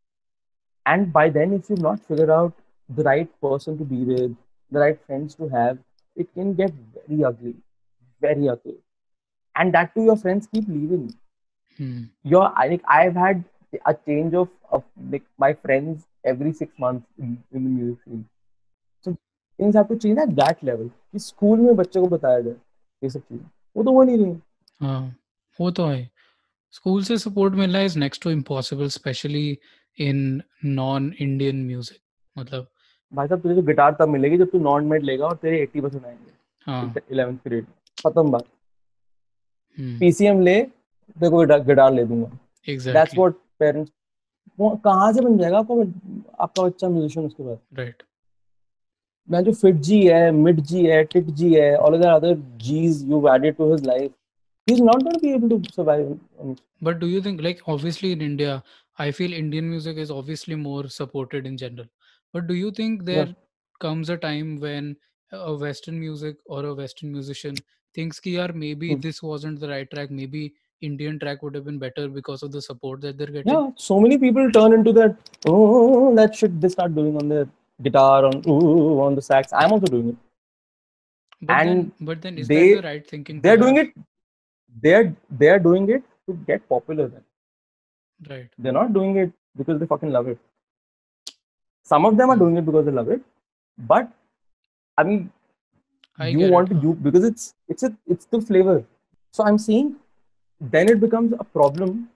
And by then, if you've not figured out the right person to be with, the right friends to have, it can get very ugly, very ugly. and that too your friends keep leaving. Hmm. I've had a change of like my friends every 6 months in the music scene. So things have to change at that level. कि school में बच्चे को बताया जाए ये सब चीजें, वो तो हो नहीं रही. हाँ, वो तो है. स्कूल से सपोर्ट मिलना is next to impossible, specially in non Indian music. मतलब भाई साहब तुझे तो गिटार तब मिलेगी जब तू नॉन मेड लेगा और तेरे 80% हाँ. आएंगे 11th पीरियड. खत्म बात. हम्म. पीसीएम ले, तेरे को गिटार ले दूंगा. That's exactly. What parents. वो कहाँ से बन जाएगा आपका आपका बच्चा म्यूजिशियन उसके बाद. राइट. मैं जो फिट जी है, मिड जी है, टिट जी है, all the other G's you've added to his life, he's not going to be able to survive on it. But do you think, like, obviously in India, I feel Indian music is obviously more supported in general. But do you think Yeah. there comes a time when a Western music or a Western musician thinks ki yaar, maybe Hmm. this wasn't the right track, maybe Indian track would have been better because of the support that they're getting? Yeah, so many people turn into that. Oh, that shit they start doing on their guitar, on the sax. I'm also doing it, and But then, is that the they right thinking to they're doing have? it. They're doing it to get popular. Then Right. they're not doing it because they fucking love it. Some of them are Hmm. doing it because they love it, but I mean, I you get it. want to do because it's the flavor. So I'm saying then it becomes a problem.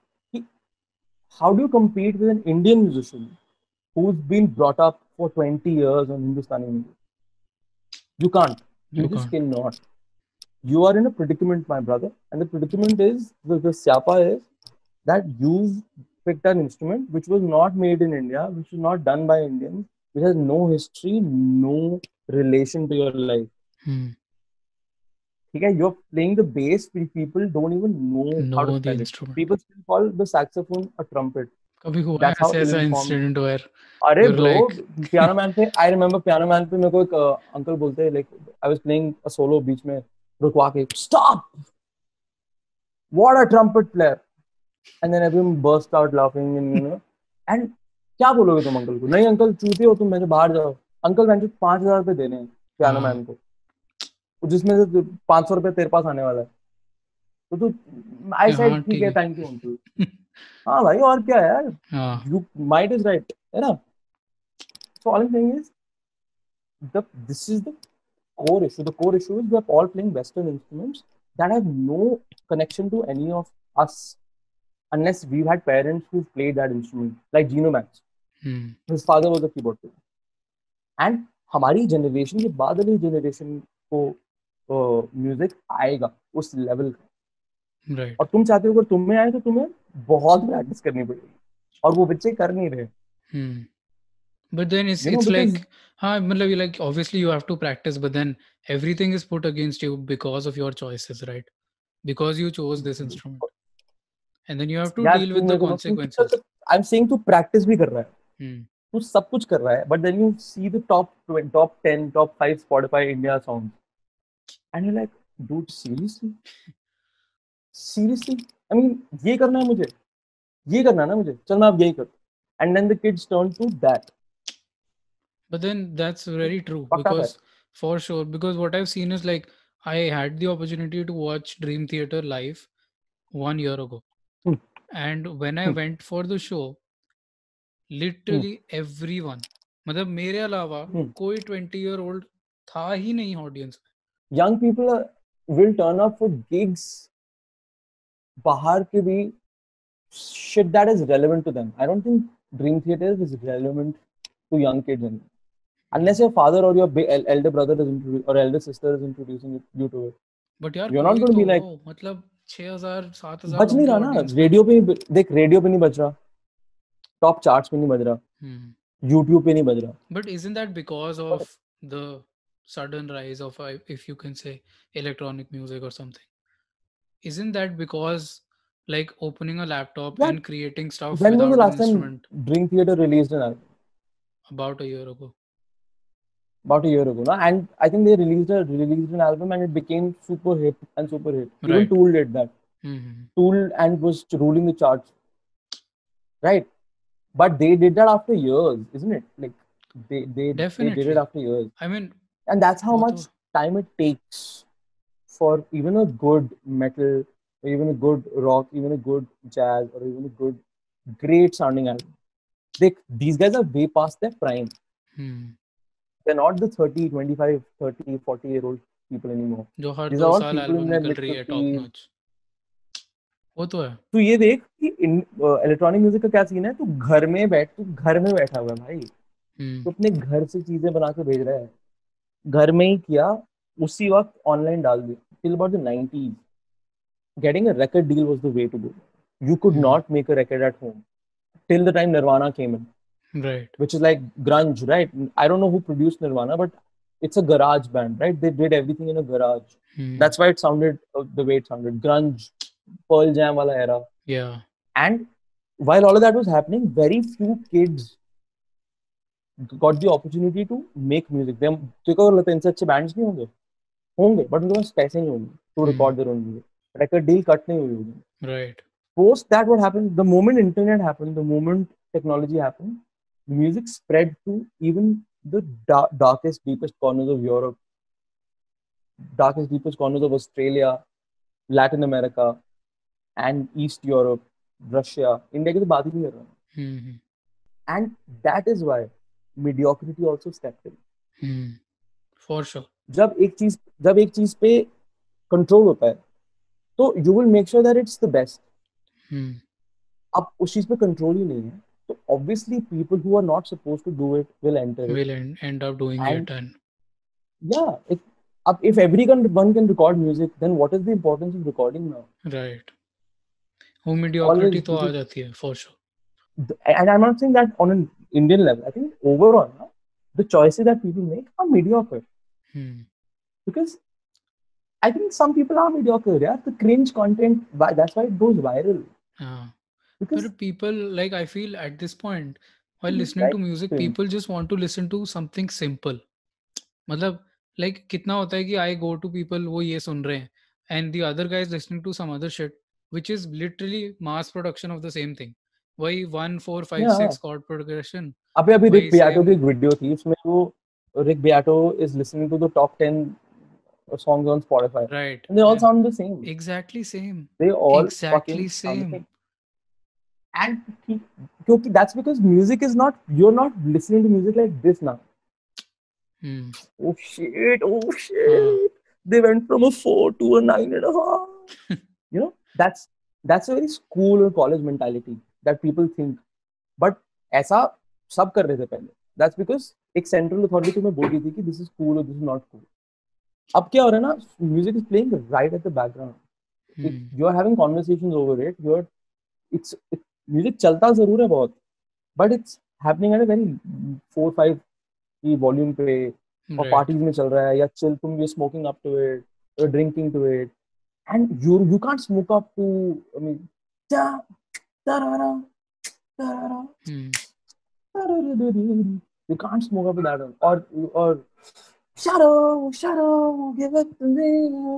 How do you compete with an Indian musician who's been brought up for 20 years on Hindustani music? You can't. You You just can't. cannot. You are in a predicament, my brother. And the predicament is the Syapa is that you've picked an instrument which was not made in India, which was not done by Indians, which has no history, no relation to your life. Hmm. Okay, you're playing the bass, people don't even know how to Know the spell it. instrument. People still call the saxophone a trumpet. कभी हुआ है That's how ऐसे ऐसा ill-informed. Incident where अरे you're bro, like piano man पे I remember piano man पे मेरे को एक अंकल बोलते हैं like I was playing a solo बीच में रुकवा के stop what a trumpet player and then everyone burst out laughing and and क्या बोलोगे तुम अंकल को? नहीं अंकल चूतिए हो तुम, मेरे बाहर जाओ. अंकल मैंने 5,000 रुपए देने हैं पियानो हाँ. मैन को, जिसमें से 500 रुपए तेरे पास आने वाला है. तो तू, आई हाँ सेड ठीक ठीक है है. Thank you uncle. हाँ भाई और क्या है यार, हाँ. यू माइट इज राइट है ना. So all I am saying is this is the core issue. The core issue is we are all playing Western instruments that have no connection to any of us unless we've had parents who've played that instrument, like Geno Max. Hmm. His father was a keyboard player. And हमारी generation के बाद वाली generation को music आएगा उस level का. Right. और तुम चाहते हो अगर तुम्हें आए तो तुम्हें बहुत प्रैक्टिस करनी पड़ेगी और वो बच्चे कर नहीं रहे. Hmm. But then it's You know, it's because like, matlab, like obviously you have to practice, but then everything is put against you because of your choices, right? Because you chose this instrument, and then you have to यार deal तू with the मेरे को consequences. I am saying तू practice भी कर रहा है, Hmm. तू सब कुछ कर रहा है, but then you see the top 10 top 5 Spotify India songs and you like dude seriously seriously I mean ये करना है मुझे, ये करना है ना मुझे, चल मैं अब यही कर. And then the kids turn to that. But then that's very true, पक्का है. because for sure, because what I've seen is like I had the opportunity to watch Dream Theater live 1 year ago, hmm, and when I hmm, went for the show, hmm, literally everyone, मतलब मेरे अलावा हम्म. कोई 20 year old था ही नहीं audience young people will turn up for gigs बाहर के भी shit that is relevant to them. I don't think Dream Theater is relevant to young kids anymore. Unless your father or your elder brother is or elder sister is introducing you to it. But यार You're not कोई going to तो be like, हो, मतलब 6,000 7,000 बज लोगों नहीं के रहा ना ऑडियंस में. रेडियो पे. देख रेडियो पे नहीं बज रहा, टॉप चार्ट्स पे नहीं बज रहा, यूट्यूब पे नहीं बज रहा. But isn't that because of the sudden rise of, if you can say, electronic music or something? Isn't that because, like, opening a laptop Yeah. and creating stuff When was the without an last time instrument Dream Theater released an album? about a year ago? About a year ago, na? And I think they released an album and it became super hip and super hit. Even Right. Tool did that. Mm-hmm. Tool and was ruling the charts, right? But they did that after years, isn't it? Like they did it Definitely. after years, I mean, and that's how वो much तो time it takes for even a good metal or even a good rock, even a good jazz, or even a good, great sounding album. These guys are way past their prime. Hmm. They're not the 30, 25, 30, 40-year old people anymore. जो हर These दो are all साल people in album their निकल mid रही है top 50s. Notch, वो तो है. तो ये देख कि इलेक्ट्रॉनिक म्यूजिक का क्या सीन है, तू घर में बैठा हुआ है भाई, हम्म. तू अपने घर से चीजें बना के भेज रहा है, घर में ही किया, उसी वक्त ऑनलाइन डाल दिया. Till about the 90s, getting a record deal was the way to go. You could hmm. not make a record at home till the time Nirvana came in, right. which is like grunge, right? I don't know who produced Nirvana, but it's a garage band, right? They did everything in a garage. Hmm. That's why it sounded the way it sounded. Grunge, Pearl Jam wala era. या. And while all of that was happening, very few kids got the opportunity to make music. Them, देखो लगता है इनसे अच्छे bands नहीं होंगे, होंगे, but उनके पास पैसे नहीं होंगे to record their own music. Record deal cut नहीं हुई होगी. Right. Post that, what happened? The moment internet happened, the moment technology happened, the music spread to even the darkest, deepest corners of Europe, darkest, deepest corners of Australia, Latin America, and East Europe, Russia. India की तो बात ही नहीं कर रहा. Hmm. And that is why mediocrity also stepped in. Hmm. For sure. जब एक चीज पे कंट्रोल होता है, तो you will make sure that it's the best. Hmm. अब उस चीज पे कंट्रोल ही नहीं है, तो obviously people who are not supposed to do it will enter it. Will end up doing And it. And yeah, if everyone can record music, then what is the importance of recording now? Right. वो mediocrity Always तो आ because, जाती है for sure. and I'm not saying that on an Indian level. I think overall, the choices that people make are mediocre. Hmm. Because I think some people are mediocre. Yeah, the cringe content, that's why it goes viral. हाँ. Because But people, like, I feel at this point, while people listening to like music, cringe. people just want to listen to something simple. मतलब like कितना होता है कि I go to people वो ये सुन रहे हैं and the other guy is listening to some other shit which is literally mass production of the same thing. वही 1 4 5 Yeah. 6 chord progression. अभी वही रिक बियाटो same. की एक वीडियो थी, उसमें वो रिक बियाटो is listening to the top 10 songs on Spotify, Right. and they all And sound the same. exactly same. They all fucking Exactly sound the same. same. And क्योंकि that's because music is not, you're not listening to music like this now. Hmm. Oh shit! Oh हाँ. shit! They went from a 4 to a 9.5. You know, that's a very school or college mentality that people think. But ऐसा सब कर रहे थे पहले. That's because एक central authority तुम्हें बोल रही थी कि this is cool or this is not cool. अब क्या हो रहा है ना, music is playing right at the background. Hmm. You're having conversations over it. It's music चलता जरूर है बहुत, but it's happening at a very 4-5 की volume पे, और Right. parties में चल रहा है, या chill, तुम you're smoking up to it, you're drinking to it, and you can't smoke up to, I mean, da da da da da Hmm. da. You can't smoke up to that one. Or shadow, give it to me.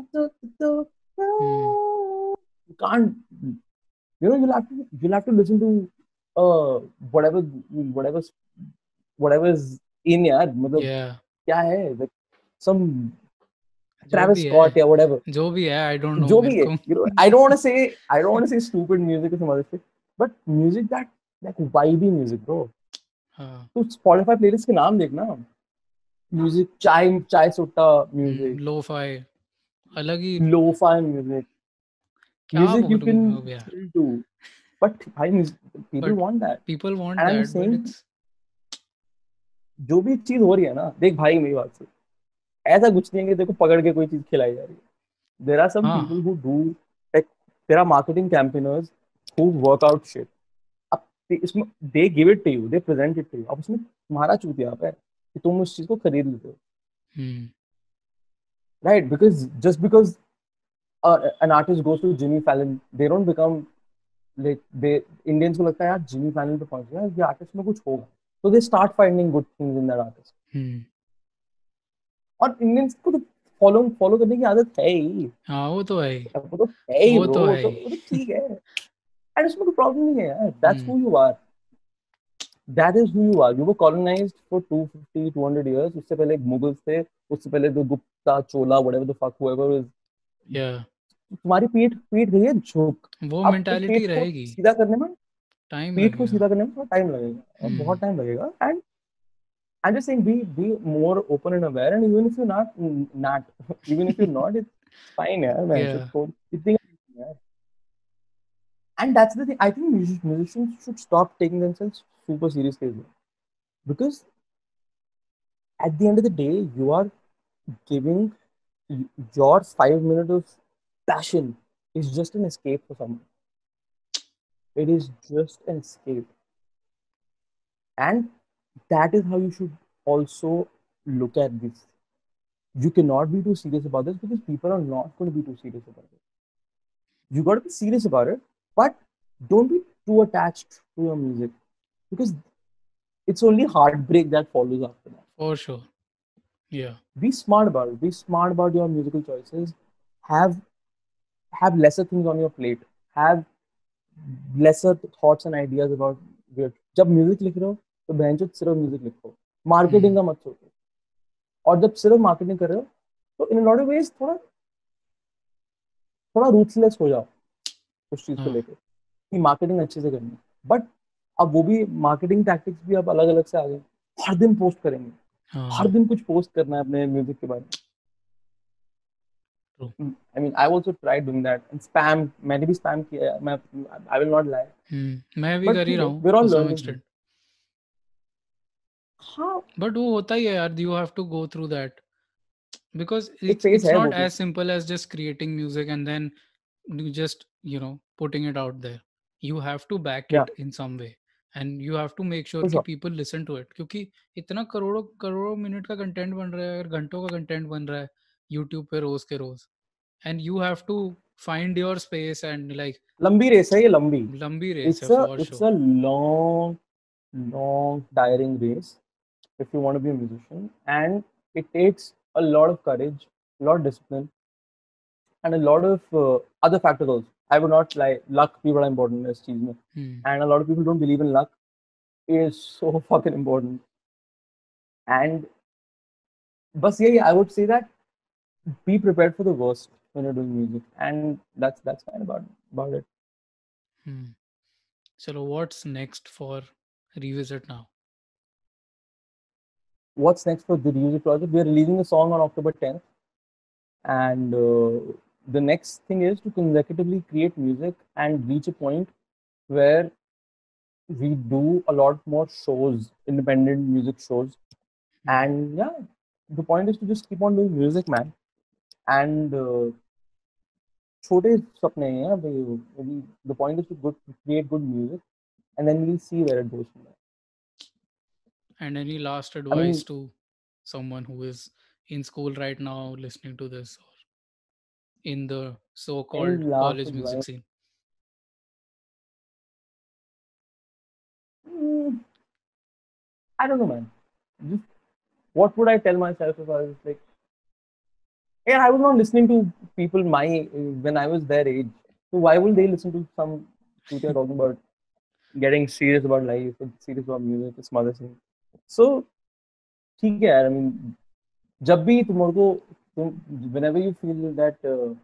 Hmm. You can't. You know, you'll have to listen to whatever whatever is in, यार, मतलब Yeah. क्या है, like some जो Travis भी है, Scott या whatever, जो भी है, I don't know जो मेरे भी है. को. You know, I don't want to say stupid music or some other shit, but music that, like, vibey music, bro. हाँ. तो Spotify playlist के नाम देखना, म्यूजिक, चाय चाय सुट्टा म्यूजिक, Lo-fi अलग ही. lo-fi music, क्या music you बोलूं can अब यार. chill to. But भाई, people But want that. people want And I'm that, just but saying, it's. जो भी चीज हो रही है ना, देख भाई मेरी बात से, ऐसा कुछ नहीं है कि देखो पकड़ के कोई चीज खिलाई जा रही है. There are some हाँ. people who do, like, there are marketing campaigners who work out shit. अब इसमें they give it to you, they present it to you. अब उसमें तुम्हारा चूतिया है कि तुम उस चीज को खरीद लेते हो, Hmm. right? Because an artist goes to Jimmy Fallon, they don't become, like, they Indians को लगता है यार जिमी फैलन पे पहुंच गया, ये आर्टिस्ट में कुछ होगा, so they start finding good things in that artist. Hmm. और इंडियंस को तो फॉलो करने की आदत है ही, हाँ वो तो है ही. वो तो है ही वो ब्रो, तो है तो ही. वो तो ठीक है, एंड उसमें कोई प्रॉब्लम नहीं है यार. That's Hmm. who you are. That is who you are. You were colonized for 250 200 years. उससे पहले मुगल्स थे, उससे पहले the Gupta, Chola, whatever the fuck, whoever is Yeah. तुम्हारी पीठ पीठ गई है झुक, वो अब उस मेंटालिटी पीठ को रहेगी, सीधा करने में, टाइम पीठ को लगेगा। सीधा करने में थोड़ा टाइम लगेगा, और हम्म। बहुत टाइम लगेगा। And I'm just saying, be more open and aware, and even if you're not, even if you're not, it's fine, यार, मैं Yeah. तो इतनी, यार. And that's the thing. I think musicians should stop taking themselves super seriously as well. Because at the end of the day, you are giving your 5 minutes of passion is just an escape for someone. It is just an escape, and that is how you should also look at this. You cannot be too serious about this because people are not going to be too serious about it. You got to be serious about it, but don't be too attached to your music because it's only heartbreak that follows after that. For sure. Yeah. Be smart about it. Be smart about your musical choices. Have have lesser things on your plate. Have lesser thoughts and ideas about your. जब music लिख रहे हो तो बहनचोद सिर्फ music लिखो, marketing Hmm. का मत सोचो. और जब सिर्फ मार्केटिंग कर रहे हो तो इन लॉट ऑफ वेज थोड़ा थोड़ा रूथलेस हो जाओ उस चीज को हाँ. लेकर कि मार्केटिंग अच्छे से करनी है. बट अब वो भी मार्केटिंग टैक्टिक्स भी अब अलग अलग से आ गए. हर दिन पोस्ट करेंगे, हर हाँ. दिन कुछ पोस्ट करना है अपने म्यूजिक के बारे True. में. I mean I also try doing that and spam, मैंने भी स्पैम किया है. मैं आई विल नॉट लाई. मैं भी बट कर ही ठीक रहा है, हूँ we are to all some learning. Extent. हाँ, बट वो होता ही है यार, you have to go through that, because एक it's फेज it's है वो not भी. as simple as just creating music and then you just putting it out there. You have to back या it in some way, and you have to make sure for कि sure. people listen to it, क्योंकि इतना करोड़ों करोड़ों minute का content बन रहा है, अगर घंटों का कंटेंट बन रहा है यूट्यूब पे रोज के रोज, and you have to find your space and like लंबी रेस है ये, लंबी. लंबी रेस है it's a for it's sure. A long long tiring race if you want to be a musician, and it takes a lot of courage, a lot of discipline, and a lot of other factors also. I would not lie, luck भी बड़ा important है इस चीज में, Hmm. and a lot of people don't believe in luck. It is so fucking important. And बस यही, I would say that be prepared for the worst when you're doing music, and that's fine about it. Hmm. So what's next for Revisit now? What's next for the music project? We are releasing a song on October 10th, and the next thing is to consecutively create music and reach a point where we do a lot more shows, independent music shows. Hmm. And yeah, the point is to just keep on doing music, man. And छोटे सपने हैं यार भाई. The point is to create good music, and then we'll see where it goes from there. And any last I advice mean, to someone who is in school right now listening to this, or in the any so-called last college music advice? scene? Hmm, I don't know, man. Just what would I tell myself if I was like, yeah, I was not listening to people my when I was their age. So why will they listen to some people talking about getting serious about life and serious about music and some other things? So ठीक है यार. I mean, जब भी तुम्हारे को whenever you feel that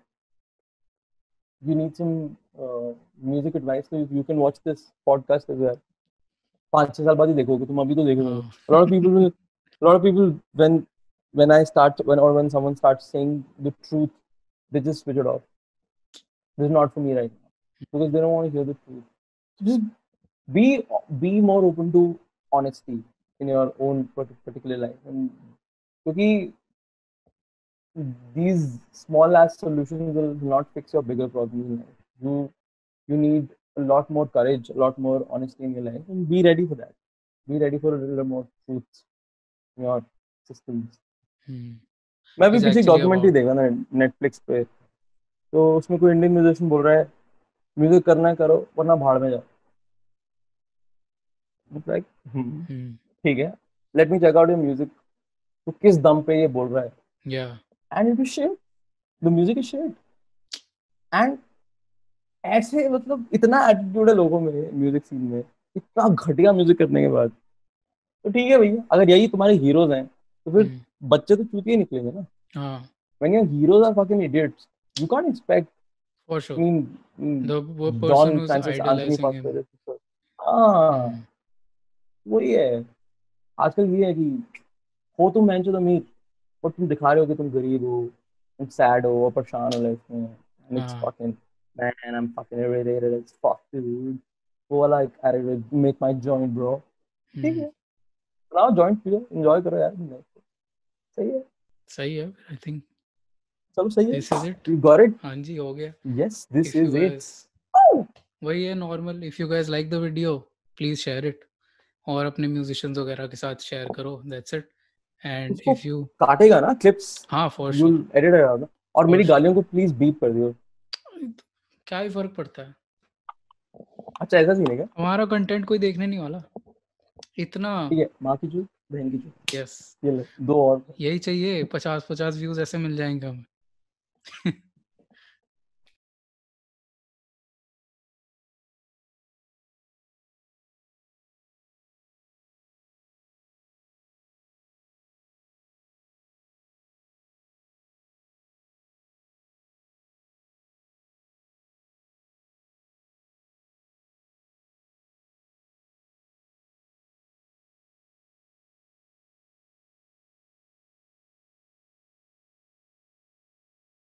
you need some music advice, so you can watch this podcast as well. 5-6 साल बाद ही देखोगे तुम, अभी तो देखोगे. Oh. A lot of people when I start when someone starts saying the truth, they just switch it off. This is not for me right now because they don't want to hear the truth. So just be more open to honesty in your own particular life, and because these small ass solutions will not fix your bigger problems in life. You need a lot more courage, a lot more honesty in your life, and be ready for that. Be ready for a little more truth in your systems. Hmm. मैं भी Is पीछे actually documentary about. देखा ना Netflix पे, तो उसमें कोई Indian musician बोल रहा है म्यूजिक करना है करो वरना भाड़ में जाओ. Like Hmm. ठीक है, let me check out your music. तो किस दम पे ये बोल रहा है? Yeah. And it is shit. The music is shit. And ऐसे मतलब इतना एटीट्यूड है लोगों में म्यूजिक सीन में, इतना घटिया म्यूजिक करने के बाद. तो ठीक है भैया, अगर यही तुम्हारे हीरोज हैं तो फिर Hmm. बच्चे तो चूतिए निकलेंगे ना. Ah. When your heroes are fucking idiots, you can't expect for I sure. mean, The person John who's Francis Anthony idolizing fuck him. करे तो हाँ Hmm. वही है आजकल ये है कि हो तुम मैनचो अमीर और तुम दिखा रहे हो कि तुम गरीब हो तुम सैड हो और परेशान हो लाइफ में and it's हाँ. fucking man I'm fucking irritated as fuck dude वो वाला अरे make my joint bro ठीक Hmm. है बनाओ जॉइंट पियो एंजॉय करो यार सही है सही है, I think चलो सही है this is it. you got it हाँ जी, हो गया. yes this If you is it guys, वही है normal. If you guys like the video, please share it. और अपने म्यूजिशियंस वगैरह के साथ शेयर करो. That's it. And उसको if you, काटेगा ना क्लिप्स हाँ for you'll sure, edit it out और for मेरी sure. गालियों को प्लीज बीप कर दियो क्या ही फर्क पड़ता है, अच्छा ऐसा सीन है क्या हमारा कंटेंट कोई देखने नहीं वाला इतना. ठीक है माँ की चूत बहन की चूत यस, ये ले दो और यही चाहिए. 50-50 व्यूज ऐसे मिल जाएंगे हमें.